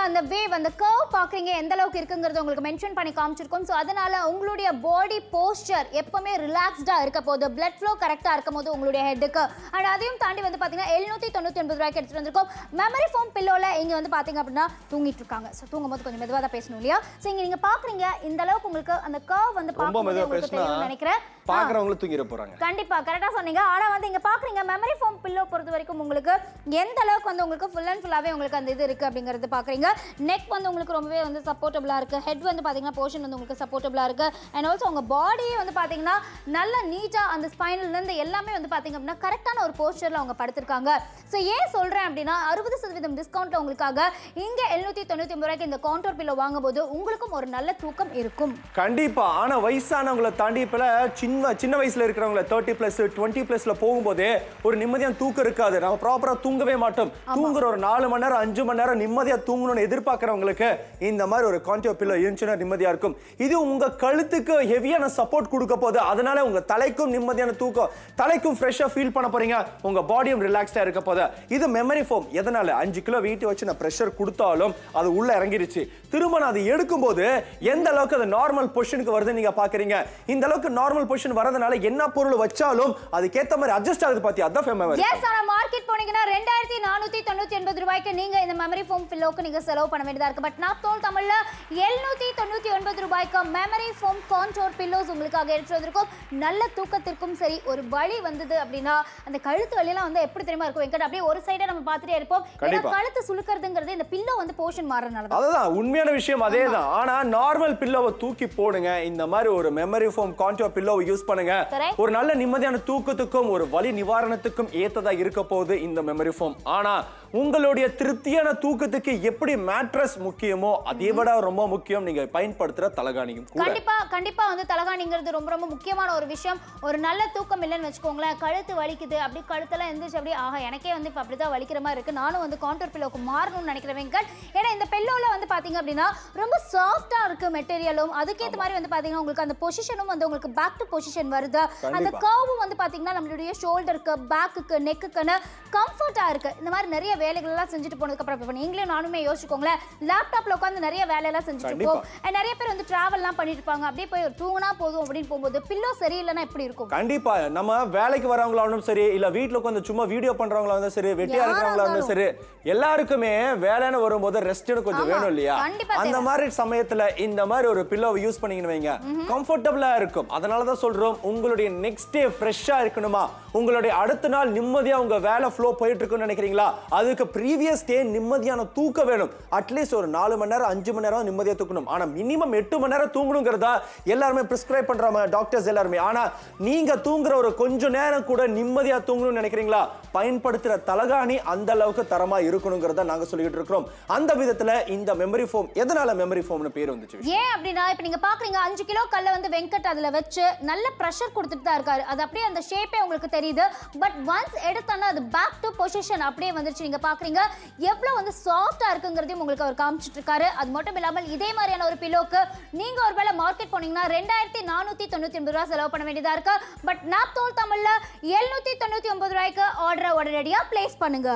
அந்த வேவ் அந்த கர்வ் பாக்குறீங்க எந்த அளவுக்கு இருக்குங்கிறது உங்களுக்கு மென்ஷன் பண்ணி காமிச்சிருக்கோம். ஸோ அதனால உங்களுடைய பாடி போஸ்டர் எப்பவுமே ரிலாக்ஸ்டா இருக்க போது, பிளட் ஃப்ளோ கரெக்டா இருக்கும் போது உங்களுடைய ஹெட்டுக்கு. அண்ட் அதையும் தாண்டி வந்து பாத்தீங்கன்னா எழுநூத்தி தொண்ணூத்தி ஒன்பது ரூபாய்க்கு எடுத்துட்டு வந்திருக்கோம். மெமரி ஃபோம் பில்லோல இங்க வந்து பாத்தீங்க அப்படின்னா தூங்கிட்டு இருக்காங்க. ஸோ தூங்கும் போது கொஞ்சம் மெதுவாக தான் பேசணும் இல்லையா? ஸோ இங்க நீங்க பாக்குறீங்க இந்த அளவுக்கு உங்களுக்கு அந்த கர்வ் வந்து பார்க்கும்போது உங்களுக்கு தெரியும் நினைக்கிறேன். பாக்குறவங்க தூங்கிர போறாங்க. கண்டிப்பா கரெக்டா சொன்னீங்க. ஆனா வந்து இங்க பாக்குறீங்க மெமரி ஃபோம் பில்லோ பொறுத்த வரைக்கும் உங்களுக்கு எந்த அளவுக்கு வந்து உங்களுக்கு ஃபுல் அண்ட் ஃபுல்லாவே உங்களுக்கு அந்த இது இருக்கு அப்படிங்கிறது பாக்குறீங்க. நெக் வந்து உங்களுக்கு ரொம்பவே வந்து சப்போர்ட்டபிளா இருக்கு. ஹெட் வந்து பாத்தீங்கன்னா போர்ஷன் வந்து உங்களுக்கு சப்போர்ட்டபிளா இருக்கு. அண்ட் ஆல்சோ உங்க பாடியே வந்து பாத்தீங்கன்னா நல்ல நீட்டா அந்த ஸ்பைனல்ல இருந்து எல்லாமே வந்து பாத்தீங்க அப்படின்னா கரெக்டான ஒரு போஸ்டர்ல அவங்க படுத்திருக்காங்க. ஸோ ஏன் சொல்றேன் அப்படின்னா அறுபது சதவீதம் டிஸ்கவுண்ட்ல உங்களுக்காக இங்க எழுநூத்தி தொண்ணூத்தி ஒன்பது ரூபாய்க்கு இந்த கான்டோர் பில்லோ வாங்கும்போது உங்களுக்கும் ஒரு நல்ல தூக்கம் இருக்கும். கண்டிப்பா. ஆனா வயசானவங்களை தாண்டி இப்ப சின்ன சின்ன வயசுல இருக்கிறவங்க தேர்ட்டி பிளஸ் டுவெண்ட்டி பிளஸ்ல போகும்போது ஒரு நிம்மதியான தூக்கம் இருக்காது. நம்ம ப்ராப்பரா தூங்கவே மாட்டோம். தூங்குற ஒரு நாலு மணி நேரம் அஞ்சு மணி நேரம் நிம்மதியா தூங்கணும்னு எதிர்பார்க்கறவங்களுக்கு இந்த மாதிரி ஒரு கான்டோர் பில்லோ இருந்துச்சுன்னா நிம்மதியா இருக்கும். இது உங்க கழுத்துக்கு ஹெவியான சப்போர்ட் கொடுக்க போகுது. அதனால உங்க தலைக்கும் நிம்மதியான தூக்கம், தலைக்கும் ஃப்ரெஷ்ஷா ஃபீல் பண்ண போறீங்க. உங்க பாடியும் ரிலாக்ஸ்டா இருக்க போகுது. இது மெமரி ஃபோம். எதனால அஞ்சு கிலோ வெயிட் வச்சு நான் பிரஷர் கொடுத்தாலும் அது உள்ள இறங்கிருச்சு. திரும்ப நான் அதை எடுக்கும்போது எந்த அளவுக்கு அது நார்மல் பொசிஷனுக்கு வருது நீங்க பாக்குறீங்க. இந்த அளவுக்கு நார்மல் பொசிஷன் வரதுனால என்ன பொருள் வச்சாலும் அதுக்கேத்த மாதிரி அட்ஜஸ்ட் ஆகுது. பாத்தி அதான் மெமரி. எஸ், ஆனா மார்க்கெட் போனீங்கன்னா ரெண்டாயிரத்தி நானூத்தி தொண்ணூத்தி ஒன்பது ரூபாய்க்கு நீங்க இந்த மெமரி ஃபோம் பில்லோக்கு நீங்க செலவு பண்ண வேண்டியதா இருக்கு. பட் நான் தோல் தமிழ்ல எழுநூத்தி தொண்ணூத்தி ஒன்பது ரூபாய்க்கு மெமரி ஃபோம் கான்டோர் பில்லோஸ் உங்களுக்காக எடுத்து வந்திருக்கோம். நல்ல தூக்கத்திற்கும் சரி, ஒரு வலி வந்தது அப்படின்னா அந்த கழுத்து வலியெல்லாம் வந்து எப்படி தெரியுமா இருக்கும் வெங்கட், அப்படியே ஒரு சைடா நம்ம பார்த்துட்டே இருப்போம். ஏன்னா கழுத்து சுளுக்கிறதுங்கிறது இந்த பில்லோ வந்து போர்ஷன் மாறறனால. அதுதான் உண்மையான விஷயம். அதேதான். ஆனா நார்மல் பில்லோவை தூக்கி போடுங்க. இந்த மாதிரி ஒரு மெமரி ஃபோம் கான்டோர் பில்லோவை யூஸ் பண்ணுங்க. ஒரு நல்ல நிம்மதியான தூக்கத்துக்கும் ஒரு வலி நிவாரணத்துக்கும் ஏத்ததா இருக்க போகுது இந்த மெமரி ஃபோம். ஆனா உங்களுடைய திருப்தியான தூக்கத்துக்கு எப்படி மேட்ரஸ் முக்கியமோ அதே விட ரொம்ப முக்கியம் நீங்க பயன்படுத்துற தலகாணியும் கூட. கண்டிப்பா கண்டிப்பா வந்து தலகாணிங்கிறது ரொம்ப ரொம்ப முக்கியமான ஒரு விஷயம். ஒரு நல்ல தூக்கம் இல்லைன்னு வச்சுக்கோங்களேன், கழுத்து வலிக்குது அப்படி கழுத்தெல்லாம் எந்திரிச்சு அப்படியே ஆஹா எனக்கே வந்து இப்போ அப்படிதான் வலிக்கிற மாதிரி இருக்கு, நானும் வந்து கான்டோர் பில்லோக்கு மாறணும்னு நினைக்கிறேன் வெங்கட். ஏன்னா இந்த பில்லோல வந்து பாத்தீங்க அப்படின்னா ரொம்ப சாஃப்டா இருக்கு மெட்டீரியலும், அதுக்கேற்ற மாதிரி வந்து பாத்தீங்கன்னா உங்களுக்கு அந்த பொசிஷனும் வந்து உங்களுக்கு பேக் டு பொசிஷன் வருது. அந்த கர்வும் வந்து பாத்தீங்கன்னா நம்மளுடைய ஷோல்டருக்கு, பேக்குக்கு, நெக்குக்குன்னு கம்ஃபர்ட்டா இருக்கு. இந்த மாதிரி நிறைய வேலைகள் எல்லாம் செஞ்சுட்டு போனதுக்கு அப்புறம் இப்போ நீங்களும் நானுமே யோசிச்சுக்கோங்களேன், லேப்டாப்ல உட்காந்து நிறைய வேலையெல்லாம் செஞ்சுட்டு இருப்போம். நிறைய பேர் வந்து டிராவல்லாம் பண்ணிட்டு இருப்பாங்க. அப்படியே போய் தூங்கினா போதும் அப்படின்னு போகும்போது பில்லோ சரியில்லைன்னா எப்படி இருக்கும்? கண்டிப்பா. நம்ம வேலைக்கு வரவங்களாலும் சரி, இல்ல வீட்டுல உட்காந்து சும்மா வீடியோ பண்றவங்களா இருந்தாலும் சரி, வெட்டியா இருக்கிறவங்களா இருந்தாலும் சரி, எல்லாருக்குமே வேலைன்னு வரும்போது ரெஸ்ட்னு கொஞ்சம் வேணும் இல்லையா? அந்த மாதிரி சமயத்துல இந்த மாதிரி ஒரு பில்லோவை யூஸ் பண்ணீங்கன்னு வைங்க, கம்ஃபர்டபுளா இருக்கும். அதனாலதான் சொல்றோம், உங்களுடைய நெக்ஸ்ட் டே ஃப்ரெஷ்ஷா இருக்கணுமா, உங்களுடைய அடுத்த நாள் நிம்மதியா உங்க வேலை ஃப்ளோ போயிட்டு இருக்குன்னு நினைக்கிறீங்களா, அதுக்கு ப்ரீவியஸ் டே நிம்மதியான தூக்கம் வேணும். அட்லீஸ்ட் ஒரு நாலு மணி நேரம் அஞ்சு மணி நேரம் நிம்மதியா தூக்கணும். ஆனா மினிமம் எட்டு மணி நேரம் தூங்கணுங்கிறதா எல்லாருமே பிரிஸ்கிரைப் பண்றாங்க டாக்டர்ஸ் எல்லாருமே. ஆனா நீங்க தூங்குற ஒரு கொஞ்ச நேரம் கூட நிம்மதியா தூங்கணும்னு நினைக்கிறீங்களா, பயன்படுத்துற தலகாணி அந்த அளவுக்கு தரமா இருக்கணுங்கிறத நாங்க சொல்லிட்டு இருக்கிறோம். அந்த விதத்துல இந்த மெமரி ஃபோம் எதனால மெமரி ஃபோம்னு பேர் வந்துச்சு? ஏன் அப்படின்னா இப்ப நீங்க பாக்குறீங்க அஞ்சு கிலோ கல்ல வந்து வெங்கட் அதுல வச்சு நல்ல பிரஷர் கொடுத்துட்டு தான் இருக்காரு. அது அப்படியே அந்த ஷேப்பே உங்களுக்கு தெரியுது. பட் ஒன்ஸ் எடுத்தானா அது பேக் டு பொசிஷன் அப்படியே வந்துருச்சு. நீங்க பாக்குறீங்க எவ்வளவு வந்து சாஃப்டா இருக்குங்கிறதையும் உங்களுக்கு அவர் காமிச்சிட்டு இருக்காரு. அது மட்டும் இல்லாமல் இதே மாதிரியான ஒரு பில்லோக்கு நீங்க ஒருவேளை மார்க்கெட் போனீங்கன்னா ரெண்டாயிரத்தி நானூத்தி தொண்ணூத்தி ஒன்பது ரூபாய் செலவு பண்ண வேண்டியதா இருக்கு. பட் நாப் தோல் தமிழ்ல எழுநூத்தி தொண்ணூத்தி ஒன்பது ரூபாய்க்கு ஆர்டரை உடனடியா பிளேஸ் பண்ணுங்க.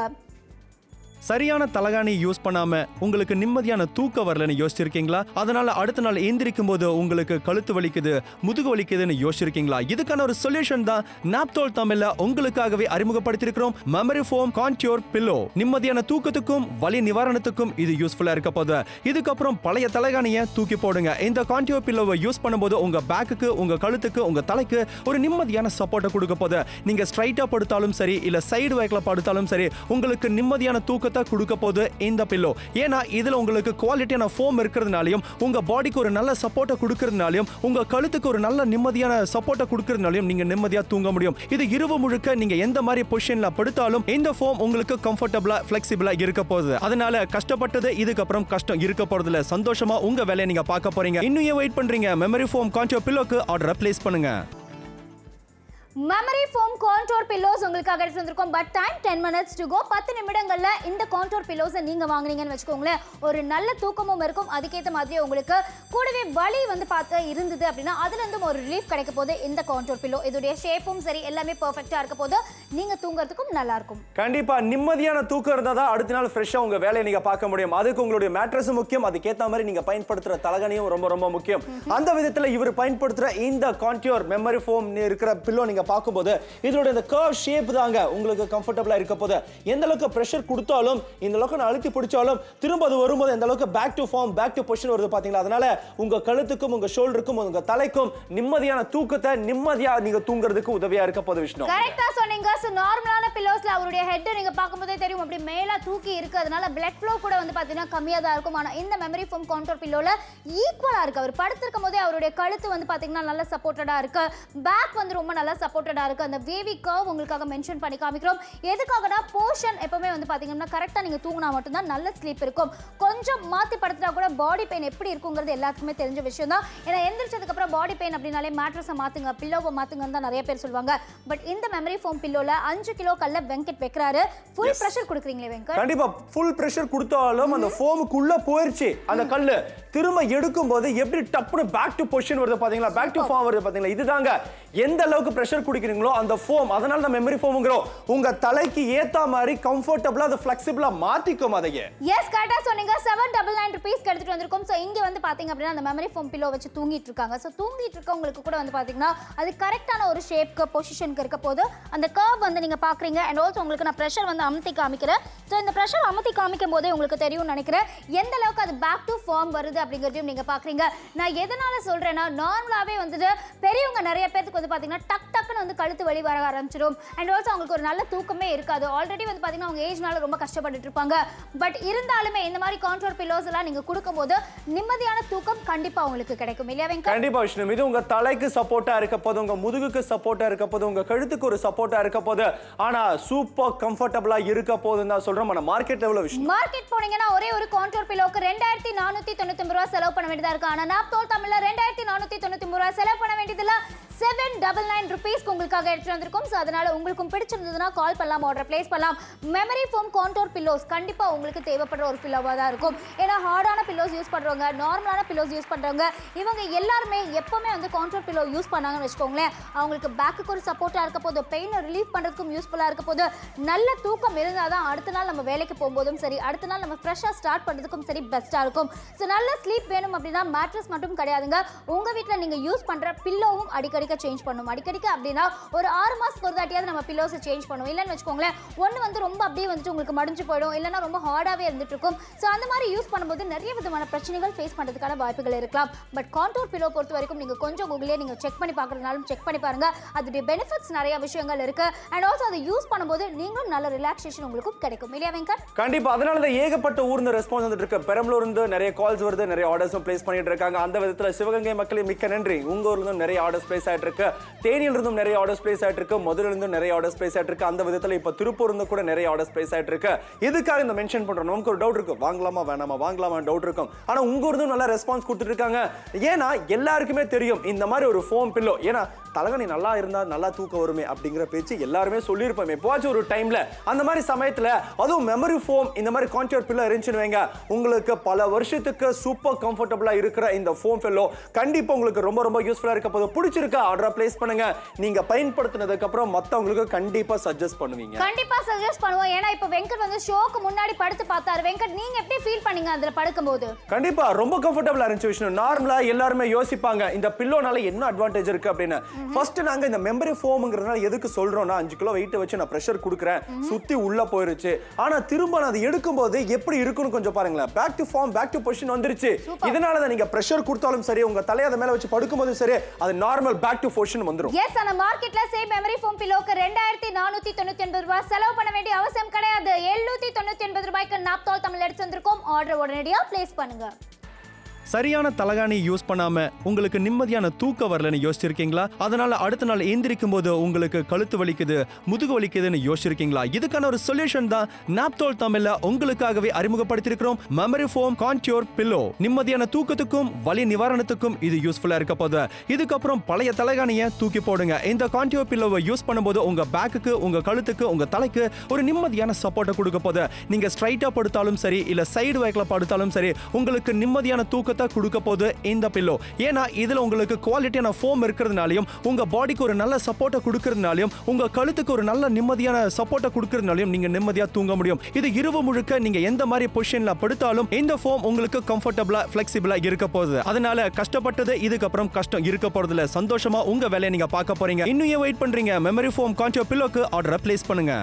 சரியான தலகாணி யூஸ் பண்ணாம உங்களுக்கு நிம்மதியான தூக்கம் வரலன்னு யோசிச்சிருக்கீங்களா? அதனால அடுத்த நாள் எந்திரிக்கும் போது உங்களுக்கு கழுத்து வலிக்குது, முதுகு வலிக்குதுன்னு யோசிச்சிருக்கீங்களா? இதுக்கான ஒரு சொல்யூஷன் தான் நாப்தோல் தமிழ்ல உங்களுக்காகவே அறிமுகப்படுத்தியிருக்கிறோம். Memory foam contour pillow. நிம்மதியான தூக்கத்துக்கும் வலி நிவாரணத்துக்கும் இது யூஸ்ஃபுல்லா இருக்க போகுது. இதுக்கப்புறம் பழைய தலகாணியை தூக்கி போடுங்க. இந்த கான்டோர் பில்லோவை யூஸ் பண்ணும்போது உங்க பேக்குக்கு, உங்க கழுத்துக்கு, உங்க தலைக்கு ஒரு நிம்மதியான சப்போர்ட்டை கொடுக்க போகுது. நீங்க ஸ்ட்ரைட்டா படுத்தாலும் சரி, இல்ல சைடு வேக்ல படுத்தாலும் சரி, உங்களுக்கு நிம்மதியான தூக்கத்தை கொடுக்க போகுது இந்த பில்லோ. ஏன்னா இதுல உங்களுக்கு குவாலிட்டியான ஃபோம் இருக்கிறதுனாலையும், உங்க பாடிக்கு ஒரு நல்ல சப்போர்ட்டை கொடுக்கறதுனாலையும், உங்க கழுத்துக்கு ஒரு நல்ல நிம்மதியான சப்போர்ட்டை கொடுக்கறதுனாலையும் நீங்க நிம்மதியா தூங்க முடியும். இது இரவு முழுக்க நீங்க எந்த மாதிரி பொசிஷன்ல படுத்தாலும் இந்த ஃபோம் உங்களுக்கு கம்ஃபர்டபிளா, ஃபிளெக்சிபிளா இருக்க போகுது. அதனால கஷ்டப்பட்டது இதுக்கப்புறம் கஷ்டம் இருக்க போறதுல, சந்தோஷமா உங்க வேலையை நீங்க பார்க்க போறீங்க. இன்னும் ஏன் வெயிட் பண்றீங்க? மெமரி ஃபோம் கான்டோர் பில்லோக்கு ஆர்டரை பிளேஸ் பண்ணுங்க. மெமரி ஃபோம் கான்டோர் பில்லோஸ் உங்களுக்காக எடுத்து வந்திருக்கோம். But time ten minutes to go. பத்து நிமிடங்கள்ல இந்த கான்டோர் பில்லோஸை நீங்க வாங்குனீங்கன்னு வச்சுக்கோங்களேன், ஒரு நல்ல தூக்கமும் இருக்கும். அதுக்கேற்ற மாதிரி உங்களுக்கு கூடவே வலி வந்து பார்த்து இருந்தது அப்படின்னா அதுல இருந்து ஒரு ரிலீஃப் கிடைக்க போது இந்த கான்டோர் பில்லோ. இதோடைய ஷேப்பும் சரி எல்லாமே பெர்ஃபெக்ட்டா இருக்க போது நீங்க தூங்குறதுக்கும் நல்லா இருக்கும். கண்டிப்பா நிம்மதியான தூக்கம் இருந்தா தான் அடுத்த நாள் ஃப்ரெஷ்ஷா உங்க வேலையை நீங்க பார்க்க முடியும். அதுக்கு உங்களுடைய மேட்ரஸும் முக்கியம், அதுக்கேற்ற மாதிரி நீங்க பயன்படுத்துற தலகணியும் ரொம்ப ரொம்ப முக்கியம். அந்த விதத்துல இவர் பயன்படுத்துற இந்த கான்டோர் மெமரி ஃபோம் இருக்கிற பில்லோ நீங்க பாக்கும்போது இதோட இந்த கர்வ் ஷேப் தாங்க உங்களுக்கு கம்ஃபர்ட்டபிளா இருக்க போது. எந்த அளவுக்கு பிரஷர் கொடுத்தாலும் இந்த அளவுக்கு நான் அழுத்தி பிடிச்சாலும் திரும்ப அது வரும்போது எந்த அளவுக்கு back to form back to position வருது பாத்தீங்களா. அதனால உங்க கழுத்துக்கும் உங்க ஷோல்டருக்கும் உங்க தலைக்கும் நிம்மதியான தூக்கத்தை நிம்மதியா நீங்க தூங்குறதுக்கு உதவியா இருக்க போது. விஷ்ணு கரெக்ட்டா சொன்னீங்க. சோ நார்மலான பில்லோஸ்ல அவருடைய ஹெட் நீங்க பாக்கும்போதே தெரியும் அப்படி மேல தூக்கி இருக்கு. அதனால blood flow கூட வந்து பாத்தீங்கன்னா கம்மியா தான் இருக்கும். ஆனா இந்த மெமரி ஃபோம் கான்டோர் பில்லோல ஈக்குவலா இருக்கு. அவர் படுத்திருக்கும் போதே அவருடைய கழுத்து வந்து பாத்தீங்கன்னா நல்ல சப்போர்ட்டடா இருக்கு. பேக் வந்து ரொம்ப நல்லா சப்போர்ட்டடா இருக்கு. அந்த வேவி கர்வ் உங்களுக்காக மென்ஷன் பண்ணி காமிக்கிறோம். எதுக்காகனா போர்ஷன் எப்பவுமே வந்து பாத்தீங்கன்னா கரெக்ட்டா நீங்க தூங்கினா மட்டும் தான் நல்ல ஸ்லீப் இருக்கும். கொஞ்சம் மாத்தி படுத்துட்டா கூட பாடி பெயின் எப்படி இருக்குங்கிறது எல்லாருக்குமே தெரிஞ்ச விஷயம் தான். ஏன்னா எந்திரிச்சதுக்கு அப்புறம் பாடி பெயின் அப்படினாலே மேட்ரஸை மாத்துங்க, பில்லோவை மாத்துங்கன்னு தான் நிறைய பேர் சொல்லுவாங்க. பட் இந்த மெமரி ஃபோம் பில்லோல அஞ்சு கிலோ கல்ல வெங்கட் வைக்கிறாரு. ஃபுல் பிரஷர் கொடுக்குறீங்களே வெங்கட்? கண்டிப்பா ஃபுல் பிரஷர் கொடுத்தாலும் அந்த ஃபோமுக்குள்ள போயிருச்சு அந்த கல்லு திரும்ப எடுக்கும் போது எப்படி டப்புனு பேக் டு பொசிஷன் வருது பாத்தீங்களா, பேக் டு ஃபார்ம் வருது பாத்தீங்களா. இதுதாங்க எந்த அளவுக்கு பிரஷர் குடிக்கிறீங்களோ அந்த ஃபோம், அதனால தான் மெமரி ஃபோம்ங்கறோம். உங்க தலைக்கு ஏத்த மாதிரி கம்ஃபர்ட்டபிளா அது ஃப்ளெக்சிபிளா மாத்திக்கும் அதையே. எஸ் கரெக்ட்டா சொன்னீங்க. seven ninety-nine rupees எடுத்துட்டு வந்திருக்கோம். சோ இங்க வந்து பாத்தீங்க அப்படினா அந்த மெமரி ஃபோம் பில்லோ வச்சு தூங்கிட்டு இருக்காங்க. சோ தூங்கிட்டு இருக்கவங்களுக்கு கூட வந்து பாத்தீங்கன்னா அது கரெக்ட்டான ஒரு ஷேப்க்கு பொசிஷனுக்கு இருக்க போது அந்த கர்வ் வந்து நீங்க பாக்குறீங்க. அண்ட் ஆல்சோ உங்களுக்கு நான் பிரஷர் வந்து அமுத்தி காமிக்கிறேன். சோ இந்த பிரஷர் அமுத்தி காமிக்கும் போதே உங்களுக்கு தெரியும்னு நினைக்கிறேன் எந்த அளவுக்கு அது பேக் டு ஃபார்ம் வருது அப்படிங்கறதையும் நீங்க பாக்குறீங்க. நான் எதனால சொல்றேன்னா நார்மலாவே வந்துட்டு பெரியவங்க நிறைய பேருக்கு வந்து பாத்தீங்கன்னா டக் டக்னு வந்து கழுத்து வலி வர ஆரம்பிச்சிடும். அண்ட் ஆல்சோ அவங்களுக்கு ஒரு நல்ல தூக்கமே இருக்காது. ஆல்ரெடி வந்து பாத்தீங்கன்னா அவங்க ஏஜ்னால ரொம்ப கஷ்டப்பட்டுட்டு இருப்பாங்க. பட் இருந்தாலுமே இந்த மாதிரி கான்டோர் பில்லோஸ் எல்லாம் நீங்க கொடுக்கும்போது நிம்மதியான தூக்கம் கண்டிப்பா உங்களுக்கு கிடைக்கும் இல்லையா வெங்கட்? கண்டிப்பா விஷ்ணு. இது உங்க தலைக்கு சப்போர்ட்டா இருக்க போது, உங்க முதுகுக்கு சப்போர்ட்டா இருக்க போது, உங்க கழுத்துக்கு ஒரு சப்போர்ட்டா இருக்க போது. ஆனா சூப்பர் கம்ஃபர்ட்டபிளா இருக்க போதுன்னு தான் சொல்றோம். ஆனா மார்க்கெட்ல எவ்வளவு விஷ்ணு? மார்க்கெட் போனீங்கன்னா ஒரே ஒரு கான்டோர் பில்லோக்கு ரெண்டாயிரத்தி நானூத்தி தொண்ணூத்தி ஒன்பது ரூபாய் செலவு பண்ண வேண்டியதா இருக்கு. ஆனா நாப்தோல் தமிழ்ல ரெண்டாயிரத்தி நானூத்தி தொண்ணூத்தி ஒன்பது ரூபாய் செலவு பண்ண வேண்டியதுல seven ninety-nine rupees உங்களுக்காக எடுத்து வந்திருக்கோம். சோ அதனால உங்களுக்கும் பிடிச்சிருந்ததுனா கால் பண்ணலாம், ஆர்டர் பிளேஸ் பண்ணலாம். மெமரி ஃபோம் கான்டோர் பில்லோஸ் கண்டிப்பா உங்களுக்கு தேவைப்படுற ஒரு பில்லோவா தான் இருக்கும். ஏன்னா ஹார்டான பில்லோஸ் யூஸ் பண்றவங்க, நார்மலான பில்லோஸ் யூஸ் பண்றவங்க இவங்க எல்லாருமே எப்பவுமே வந்து கான்டோர் பில்லோ யூஸ் பண்ணாங்கன்னு வெச்சுக்கோங்களேன், அவங்களுக்கு பேக்குக்கு ஒரு சப்போர்ட்டா இருக்க போது, பெயினை ரிலீஃப் பண்றதுக்கும் யூஸ்ஃபுல்லா இருக்க போது, நல்ல தூக்கம் இருந்தாதான் அடுத்த நாள் நம்ம வேலைக்கு போகும்போதும் சரி, அடுத்த நாள் நம்ம ஃப்ரெஷ்ஷா ஸ்டார்ட் பண்றதுக்கும் சரி பெஸ்டா இருக்கும். சோ நல்ல ஸ்லீப் வேணும் அப்படின்னா மேட்ரஸ் மட்டும் கிடையாதுங்க, உங்க வீட்ல நீங்க யூஸ் பண்ற பில்லோவும் அடிக்கடி சேஞ்ச் பண்ணும். அடிக்கடிக்கு அப்படின்னா ஒரு ஆறு மாசத்துக்கு ஒரு தாட்டியாவது நம்ம பில்லோஸை சேஞ்ச் பண்ணுவோம். இல்லைன்னு வச்சுக்கோங்களேன் ஒன்று வந்து ரொம்ப அப்படியே வந்துட்டு உங்களுக்கு மடிஞ்சு போயிடும், இல்லைன்னா ரொம்ப ஹார்டாகவே இருந்துட்டு இருக்கும். ஸோ அந்த மாதிரி யூஸ் பண்ணும்போது நிறைய விதமான பிரச்சனைகள் ஃபேஸ் பண்ணுறதுக்கான வாய்ப்புகள் இருக்கலாம். பட் கான்டோர் பில்லோ பொறுத்த வரைக்கும் நீங்கள் கொஞ்சம் கூகுளே நீங்கள் செக் பண்ணி பார்க்குறதுனாலும் செக் பண்ணி பாருங்க. அதோடைய பெனிஃபிட்ஸ் நிறைய விஷயங்கள் இருக்கு. அண்ட் ஆல்சோ அதை யூஸ் பண்ணும்போது நீங்களும் நல்ல ரிலாக்ஸேஷன் உங்களுக்கும் கிடைக்கும் இல்லையா வெங்கட்? கண்டிப்பா. அதனால தான் ஏகப்பட்ட ஊர்ந்து ரெஸ்பான்ஸ் வந்துட்டு இருக்கு. பெரம்பலூர் இருந்து நிறைய கால்ஸ் வருது, நிறைய ஆர்டர்ஸும் பிளேஸ் பண்ணிட்டு இருக்காங்க. அந்த விதத்தில் சிவகங்கை மக்களே மிக்க நன்றி. உங்க ஊர்ல இருந்தும் நிறைய ஆர்டர்ஸ் பிளேஸ் ஆயிட்டு இருக்கு, தேனியில இருந்தும் நிறைய ஆர்டர்ஸ் பிளேஸ் ஆயிட்டு இருக்கு, மதுரையில இருந்தும் நிறைய ஆர்டர்ஸ் பிளேஸ் ஆயிட்டு இருக்கு. அந்த விதத்துல இப்ப திருப்பூர் இருந்து கூட நிறைய ஆர்டர்ஸ் பிளேஸ் ஆயிட்டு இருக்கு. இதுக்காக இந்த மென்ஷன் பண்றோம். நமக்கு ஒரு டவுட் இருக்கு, வாங்கலாமா வேணாமா வாங்கலாமா டவுட் இருக்கும். ஆனா உங்க ஊர்ல நல்ல ரெஸ்பான்ஸ் கொடுத்துட்டு இருக்காங்க. ஏன்னா எல்லாருக்குமே தெரியும் இந்த மாதிரி ஒரு ஃபோம் பில்லோ, ஏன்னா தலகணி நல்லா இருந்தா நல்லா தூக்கம் வருமே அப்படிங்கிற பேச்சு எல்லாருமே சொல்லியிருப்போம் எப்போவாச்சும் ஒரு டைம்ல. அந்த மாதிரி சமயத்துல அதுவும் மெமரி ஃபோம் இந்த மாதிரி கான்டோர் பில்லோ இருந்துச்சுன்னு வைங்க, உங்களுக்கு பல வருஷத்துக்கு சூப்பர் கம்ஃபர்ட்டபிளா இருக்கிற இந்த ஃபோம் பில்லோ கண்டிப்பா உங்களுக்கு ரொம்ப ரொம்ப யூஸ்ஃபுல்லா இருக்க போது. பிடிச்சிருக்கா ஆர்டர் பிளேஸ் பண்ணுங்க. நீங்க பயன்படுத்தினதுக்கு அப்புறம் மத்தவங்களுக்கு கண்டிப்பா சஜஸ்ட் பண்ணுவீங்க. கண்டிப்பா சஜஸ்ட் பண்ணுவோம். ஏன்னா இப்ப வெங்கட் வந்து ஷோக்கு முன்னாடி படுத்து பார்த்தாரு. வெங்கட் நீங்க எப்படி ஃபீல் பண்ணீங்க அதுல படுக்கும்போது? கண்டிப்பா ரொம்ப கம்ஃபர்ட்டபிளா இருந்துச்சு விஷ்ணு. நார்மலா எல்லாருமே யோசிப்பாங்க இந்த பில்லோனால என்ன அட்வான்டேஜ் இருக்கு அப்படின்னு. ஃபர்ஸ்ட் நாங்க இந்த மெமரி ஃபோம்ங்கறதுனால எதுக்கு சொல்றோம்னா அஞ்சு கிலோ வெயிட் வச்சு நான் பிரஷர் கொடுக்கிறேன், சுத்தி உள்ள போயிருச்சு. ஆனா திரும்ப நான் அதை எடுக்கும்போது எப்படி இருக்குன்னு கொஞ்சம் பாருங்களேன். Back to form back to position வந்துருச்சு. இதனால தான் நீங்க பிரஷர் கொடுத்தாலும் சரி, உங்க தலைய அத மேல வச்சு படுக்கும்போது சரி, அது நார்மல் பேக் டு பொசிஷன் வந்துரும். எஸ், அந்த மார்க்கெட்ல சேம் மெமரி ஃபோம் பில்லோக்கு ரெண்டாயிரத்தி நானூத்தி தொண்ணூத்தி ஒன்பது ரூபாய் செலவு பண்ண வேண்டிய அவசியம் கிடையாது. எழுநூத்தி தொண்ணூத்தி ஒன்பது ரூபாய்க்கு நாப்தோல் தமிழ் எடுத்து வந்திருக்கோம். ஆர்டர் உடனடியா பிளேஸ் பண்ணுங்க. சரியான தலகாணி யூஸ் பண்ணாம உங்களுக்கு நிம்மதியான தூக்க வரலன்னு யோசிச்சிருக்கீங்களா? அதனால அடுத்த நாள் எந்திரிக்கும் போது உங்களுக்கு கழுத்து வலிக்குது, முதுகு வலிக்குதுன்னு யோசிச்சிருக்கீங்களா? இதுக்கான ஒரு சொல்யூஷன் தான் நாப்தோல் தமிழ்ல உங்களுக்காகவே அறிமுகப்படுத்தியிருக்கிறோம். Memory foam contour pillow. நிம்மதியான தூக்கத்துக்கும் வலி நிவாரணத்துக்கும் இது யூஸ்ஃபுல்லா இருக்க போகுது. இதுக்கப்புறம் பழைய தலகாணியை தூக்கி போடுங்க. இந்த கான்டூர் பில்லோவை யூஸ் பண்ணும்போது உங்க பேக்குக்கு, உங்க கழுத்துக்கு, உங்க தலைக்கு ஒரு நிம்மதியான சப்போர்ட்டை கொடுக்க போகுது. நீங்க ஸ்ட்ரைட்டா படுத்தாலும் சரி, இல்ல சைடு வைக்கல படுத்தாலும் சரி, உங்களுக்கு நிம்மதியான தூக்க கொடுக்க போது இந்த பில்லோ. ஏன்னா இதுல உங்களுக்கு குவாலிட்டியான ஃபோம் இருக்கிறதுனாலயும், உங்க பாடிக்கு ஒரு நல்ல சப்போர்ட்டை கொடுக்கிறதுனாலயும், உங்க கழுத்துக்கு ஒரு நல்ல நிம்மதியான சப்போர்ட்டை கொடுக்கிறதுனாலயும் நீங்க நிம்மதியா தூங்க முடியும். இது இரவு முழுக்க நீங்க எந்த மாதிரி பொசிஷன்ல படுத்தாலும் இந்த ஃபோம் உங்களுக்கு கம்ஃபர்ட்டபிளா, ஃபிளெக்சிபிளா இருக்க போகுது. அதனால கஷ்டப்பட்டது இதுக்கப்புறம் கஷ்டம் இருக்க போறதுல சந்தோஷமா உங்க வேலையை நீங்க பார்க்க போறீங்க. இன்னும் ஏன் வெயிட் பண்றீங்க? மெமரி ஃபோம் கான்டூர் பில்லோக்கு ஆர்டரை பிளேஸ் பண்ணுங்க.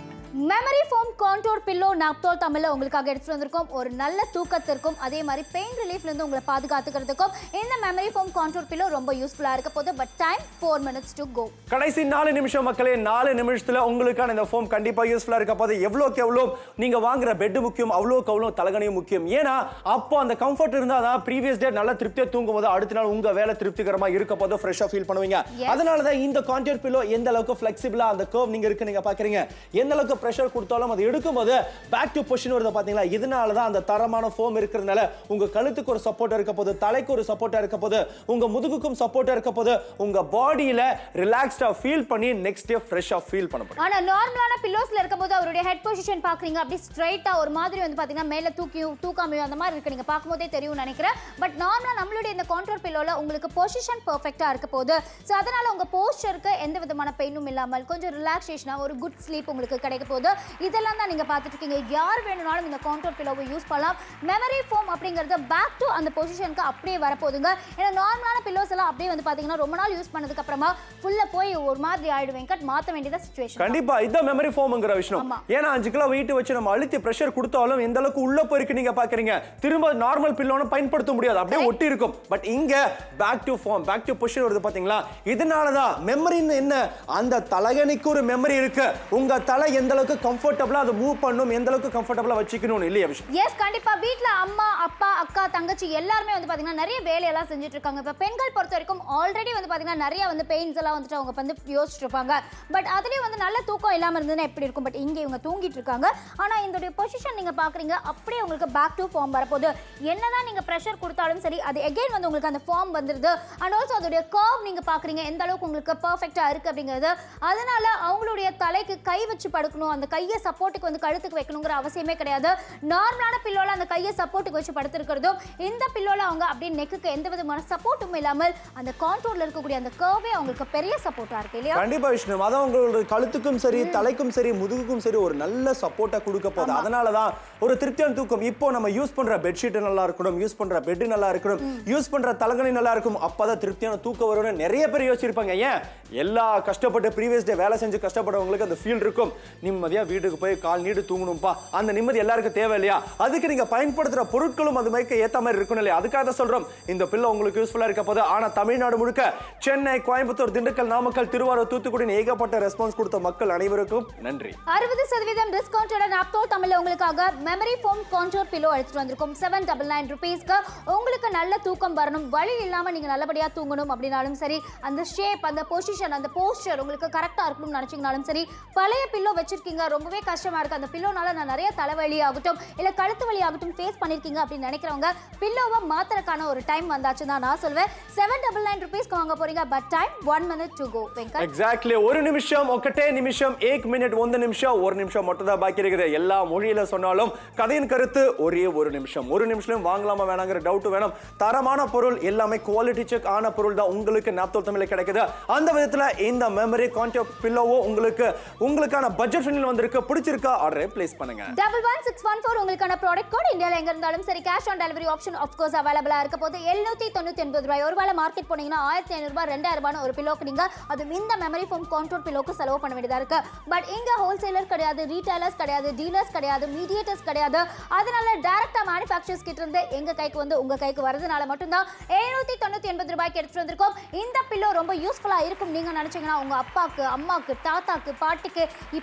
Memory foam contour pillow Naaptol தமிழ்ல உங்களுக்காக எடுத்து வந்திருக்கோம். ஒரு நல்ல தூக்கத்திற்கும் அதே மாதிரி பெயின் ரிலீஃப்ல இருந்து உங்களை பாதுகாத்துக்கிறதுக்கும் இந்த மெமரி ஃபோம் கான்டூர் பில்லோ ரொம்ப யூஸ்ஃபுல்லா இருக்க போகுது. But time four minutes to go. கடைசி நாலு நிமிஷம் மக்களே. நாலு நிமிஷத்துல உங்களுக்கான இந்த ஃபோம் கண்டிப்பா யூஸ்ஃபுல்லா இருக்க போகுது. எவ்வளவுக்கு எவ்வளோ நீங்க வாங்குற பெட் முக்கியம், அவ்வளோக்கு அவ்வளோ தலகணியும் முக்கியம். ஏன்னா அப்போ அந்த கம்ஃபர்ட் இருந்தா தான் ப்ரீவியஸ் டே நல்லா திருப்தியா தூங்கும் போது அடுத்த நாள் உங்க வேலை திருப்திகரமா இருக்க போது ஃப்ரெஷ்ஷா ஃபீல் பண்ணுவீங்க. அதனால தான் இந்த கான்டூர் பில்லோ எந்த அளவுக்கு ஃபிளெக்சிபிளா அந்த கர்வ் நீங்க இருக்கு நீங்க பாக்குறீங்க. எந்த அளவுக்கு பிரஷர் கொடுத்தாலும் அது எடுக்கும்போது பேக் டு பொசிஷன் வருது பாத்தீங்களா? இதனால தான் அந்த தரமான ஃபோம் இருக்கிறதுனால உங்க கழுத்துக்கு ஒரு சப்போர்ட் இருக்க போது, தலைக்கு ஒரு சப்போர்ட்டா இருக்க போது, உங்க முதுகுக்கும் சப்போர்ட்டா இருக்க போது, உங்க பாடியில ரிலாக்ஸ்டா ஃபீல் பண்ணி நெக்ஸ்ட் டே ஃப்ரெஷ்ஷா ஃபீல் பண்ண போறீங்க. ஆனா நார்மலான பில்லோஸ்ல இருக்கும்போது அவருடைய ஹெட் பொசிஷன் பாக்குறீங்க அப்படி ஸ்ட்ரைட்டா ஒரு மாதிரி வந்து பாத்தீங்கன்னா மேல தூக்கியும் தூக்காமையும் அந்த மாதிரி இருக்கு. நீங்க பாக்கும்போதே தெரியும் நினைக்கிறேன். பட் நார்மலா நம்மளுடைய இந்த கான்டூர் பில்லோல உங்களுக்கு பொசிஷன் பெர்ஃபெக்ட்டா இருக்க போகுது. சோ அதனால உங்க போஸ்டருக்கு எந்த விதமான பெயினும் இல்லாமல் கொஞ்சம் ரிலாக்ஸேஷனா ஒரு குட் ஸ்லீப் உங்களுக்கு கிடைக்க போகுது. இதெல்லாம் தான் நீங்க பார்த்துட்டு இருக்கீங்க. யார் வேணும்னாலும் இந்த கான்டூர் பில்லோவை யூஸ் பண்ணலாம். மெமரி ஃபோம் அப்படிங்கிறது பேக் டு அந்த பொசிஷனுக்கு அப்படியே வரப்போகுதுங்க. ஏன்னா நார்மலான பில்லோஸ் எல்லாம் அப்படியே வந்து பாத்தீங்கன்னா ரொம்ப நாள் யூஸ் பண்ணதுக்கு அப்புறமா ஃபுல்லா போய் ஒரு மாதிரி ஆயிடுவேங்க. கட் மாத்த வேண்டியதா சிச்சுவேஷன். கண்டிப்பா இதான் மெமரி ஃபோம்ங்கற விஷயம். ஏன்னா அஞ்சு கிலோ வெயிட் வச்சு நம்ம அழுத்தி பிரஷர் கொடுத்தாலும் எந்த அளவுக்கு உள்ள போயிருக்கு நீங்க பாக்குறீங்க. திரும்ப நார்மல் பில்லோன பயன்படுத்த முடியாது, அப்படியே ஒட்டி இருக்கும். பட் இங்க back to foam, back to position வருது பாத்தீங்களா? இதனால தான் மெமரின்னு என்ன, அந்த தலகணிக்கு ஒரு மெமரி இருக்கு. உங்க தலை எந்த அளவுக்கு கம்ஃபர்ட்டபிளா அது மூவ் பண்ணும், எந்த அளவுக்கு கம்ஃபர்ட்டபிளா வச்சுக்கணும் இல்லையா விஷயம்? எஸ் கண்டிப்பா. வீட்ல அம்மா, அப்பா, அக்கா, தங்கச்சி எல்லாரும் வந்து பாத்தீங்கன்னா நிறைய வேலையெல்லாம் செஞ்சுட்டு இருக்காங்க. இப்ப பெண்கள் பொறுத்த வரைக்கும் ஆல்ரெடி வந்து பாத்தீங்கன்னா நிறைய வந்து பெயின்ஸ் எல்லாம் வந்துட்டு அவங்க வந்து யோசிச்சுட்டு இருப்பாங்க. பட் அதுலயும் வந்து நல்ல தூக்கம் இல்லாம இருந்ததுன்னா எப்படி இருக்கும்? பட் இங்க இவங்க தூங்கிட்டு இருக்காங்க. ஆனா இந்த பொசிஷன் நீங்க பாக்குறீங்க அப்படியே உங்களுக்கு பேக் டு ஃபார்ம் வரப்போகுது. என்னதான் நீங்க பிரஷர் கொடுத்தாலும் சரி அது எகைன் வந்து உங்களுக்கு அந்த ஃபார்ம் வந்துருது. அண்ட் ஆல்சோ அதோட கர்வ் நீங்க பாக்குறீங்க எந்த அளவுக்கு உங்களுக்கு பெர்ஃபெக்ட்டா இருக்கு அப்படிங்கிறது. அதனால அவங்களுடைய தலைக்கு கை வச்சு படுக்கணும், அந்த கையை சப்போர்ட்டுக்கு வந்து கழுத்துக்கு வைக்கணுங்கிற அவசியமே கிடையாது. நார்மலான பில்லோல அந்த கையை சப்போர்ட்டுக்கு வச்சு படுத்திருக்கிறதும், இந்த பில்லோல அவங்க அப்படியே நெக்குக்கு எந்த விதமான சப்போர்ட்டும் இல்லாமல் அந்த கான்டூர்ல இருக்கக்கூடிய அந்த கர்வே அவங்களுக்கு பெரிய சப்போர்ட்டா இருக்கு இல்லையா? கண்டிப்பா விஷ்ணு. அதான் உங்களோட கழுத்துக்கும் சரி, தலைக்கும் சரி, முதுகுக்கும் சரி ஒரு நல்ல சப்போர்ட்டா கொடுக்க போகுது. அதனால தான் ஒரு திருப்தியான தூக்கம். இப்போ நம்ம யூஸ் பண்ற பெட்ஷீட் நல்லா இருக்கணும், யூஸ் பண்ற பெட் நல்லா இருக்கணும், யூஸ் பண்ற தலகணி நல்லா இருக்கும், அப்பதான் திருப்தியான தூக்கம் வரும்னு நிறைய பேர் யோசிச்சிருப்பாங்க. ஏன் எல்லா கஷ்டப்பட்டு ப்ரீவியஸ் டே வேலை செஞ்சு கஷ்டப்பட்டவங்களுக்கு அந்த ஃபீல் இருக்கும். நிம்மதியா வீட்டுக்கு போய் கால் நீடு தூங்கணும்பா, அந்த நிம்மதி எல்லாருக்கும் தேவை இல்லையா? அதுக்கு நீங்க பயன்படுத்துற பொருட்களும் அது மாதிரி ஏத்த மாதிரி இருக்கணும் இல்லையா? அதுக்காக சொல்றோம் இந்த பில்லோ உங்களுக்கு யூஸ்ஃபுல்லா இருக்க போது. ஆனா தமிழ்நாடு முழுக்க சென்னை, கோயம்புத்தூர், திண்டுக்கல், நாமக்கல், திருவாரூர், தூத்துக்குடி ஏகப்பட்ட ரெஸ்பான்ஸ் கொடுத்த மக்கள் அனைவருக்கும் நன்றி. அறுபது சதவீதம் டிஸ்கவுண்டோட நாப்தோல் தமிழ்ல உங்களுக்காக மெமரி ஃபோம் கான்டூர் பில்லோ எடுத்துட்டு வந்திருக்கோம். செவன் டபுள் நைன் ருபீஸ்க்கு உங்களுக்கு நல்ல தூக்கம் வரணும், வலி இல்லாம நீங்க நல்லபடியா தூங்கணும் அப்படின்னாலும் சரி, அந்த ஷேப், அந்த பொசிஷன், அந்த போஸ்டர் உங்களுக்கு கரெக்டா இருக்கணும்னு நினைச்சீங்கனாலும் சரி, பழைய பில்லோ வச்சிருக்கீங்க ரொம்பவே கஷ்டமா இருக்கு, அந்த பில்லோனால நான் நிறைய தலைவலி ஆகட்டும் இல்ல கழுத்து வலி ஆகட்டும் ஃபேஸ் பண்ணிருக்கீங்க அப்படின்னு நினைக்கிறவங்க பில்லோவை மாத்திரக்கான ஒரு டைம் வந்தாச்சு தான் நான் சொல்வேன். செவன் டபுள் நைன் ருபீஸ்க்கு வாங்க போறீங்க. But time one minute to go. Exactly ஒரு நிமிஷம், ஒக்கட்டே நிமிஷம், ஏக் மினிட், ಒಂದು நிமிஷம், ஒரு நிமிஷம் மட்டும் தான் பாக்கி இருக்குது. எல்லா மொழியில சொன்னாலும் கதையின் கருத்து ஒரே ஒரு நிமிஷம். ஒரு நிமிஷம் வாங்கலாமா வேணாங்கிற டவுட் வேணும். தரமான பொருள் எல்லாமே குவாலிட்டி செக் ஆன பொருள் தான் உங்களுக்கு நாப்தோல் தமிழ்ல கிடைக்குது. அந்த விதத்துல இந்த மெமரி கான்டூர் பில்லோவோ உங்களுக்கு உங்களுக்கான பட்ஜெட் ஃப்ரெண்ட்லில வந்திருக்கு. பிடிச்சிருக்கா ஆர்டரை பிளேஸ் பண்ணுங்க. Double one six one four உங்களுக்கான ப்ராடக்ட் கோட். இந்தியால எங்க இருந்தாலும் சரி cash on delivery option of course அவைலபிளா இருக்க போது. எழுநூத்தி தொண்ணூத்தி ஒன்பது ரூபாய். ஒருவேளை மார்க்கெட் போனீங்கன்னா ஆயிரத்தி ஐநூறு ரூபாய், ரெண்டாயிரம் ரூபாய் ஒரு பில்லோக்கு நீங்க அது இந்த மெமரி ஃபோம் கான்டூர் பில்லோக்கு செலவு பண்ண வேண்டியதா இருக்கு. பட் இங்க ஹோல்சேலர் கிடையாது, ரீட்டைலர்ஸ் கிடையாது, டீலர்ஸ் கிடையாது, மீடியேட்டர்ஸ் கிடையாது. அதனால டைரக்டா மேனுஃபேக்சரர்ஸ் கிட்ட இருந்து எங்க கைக்கு வந்து உங்க கைக்கு வரதுனால மட்டும்தான் எழுநூத்தி தொண்ணூத்தி ஒன்பது ரூபாய்க்கு எடுத்துட்டு வந்திருக்கோம். இந்த பில்லோ ரொம்ப யூஸ்ஃபுல்லா இருக்கும் நீங்க நினைச்சீங்கன்னா உங்க அப்பாக்கு, அம்மாக்கு, தாத்தாக்கு, பாட்டிக்கு, இப்ப யங்ஸ்டர்ஸ்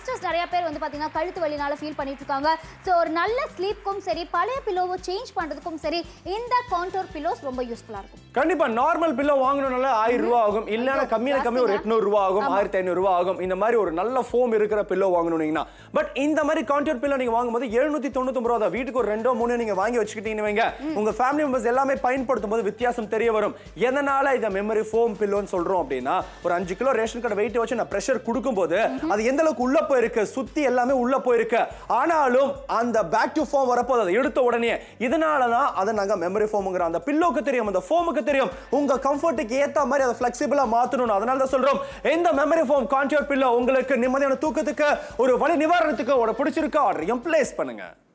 யங்ஸ்டர்ஸ் நிறைய பேர் வந்து பாத்தீங்கன்னா கழுத்து வலினால ஃபீல் பண்ணிட்டு இருக்காங்க. சோ ஒரு நல்ல ஸ்லீப்க்கும் சரி பழைய பில்லோவை சேஞ்ச் பண்றதுக்கும் சரி இந்த கான்டூர் பில்லோஸ் ரொம்ப யூஸ்ஃபுல்லா இருக்கும். கண்டிப்பா நார்மல் பில்லோ வாங்கணும்னால ஆயிரம் ரூபாய் ஆகும், இல்லனா கம்மியான கம்மி ஒரு எட்நூறு ரூபாய் ஆகும், ஆயிரத்தி ஐநூறு ரூபாய் ஆகும். இந்த மாதிரி ஒரு நல்ல ஃபோம் இருக்கிற பில்லோ வாங்கணும்னா பட் இந்த மாதிரி கான்டூர் பில்லோ நீங்க வாங்கும்போது எழுநூத்தி தொண்ணூத்தி ஒன்பது ரூபாய் வீட்டுக்கு ஒரு ரெண்டோ மூணு நீங்க வாங்கி வச்சுக்கிட்டீங்கன்னு வைங்க, உங்க ஃபேமிலி மெம்பர்ஸ் எல்லாமே பயன்படுத்தும் போது வித்தியாசம் தெரிய வரும். எதனால இத மெமரி ஃபோம் பில்லோன்னு சொல்றோம் அப்படின்னா ஒரு அஞ்சு கிலோ ரேஷன் கடை வெயிட் வச்சு நான் பிரஷர் கொடுக்கும்போது அது எந்த அளவுக்கு உள்ள போயிருக்கு, சுத்தி எல்லாமே உள்ள போயிருக்கு. ஆனாலும் அந்த பேக் டு ஃபோம் வரப்போது அதை எடுத்த உடனே இதனால தான் அதை நாங்க மெமரி ஃபோம்ங்கற அந்த பில்லோக்கு தெரியும், அந்த ஃபோமுக்கு தெரியும் உங்க கம்ஃபர்ட்டுக்கு ஏத்த மாதிரி அதை ஃபிளெக்சிபிளா மாத்தணும். அதனால தான் சொல்றோம் இந்த மெமரி ஃபோம் கான்டூர் பில்லோ உங்களுக்கு நிம்மதியான தூக்கத்துக்கு ஒரு வலி நிவாரணத்துக்கு ஒரு பிடிச்சிருக்கா ஆர்டரையும் பிளேஸ் பண்ணுங்க.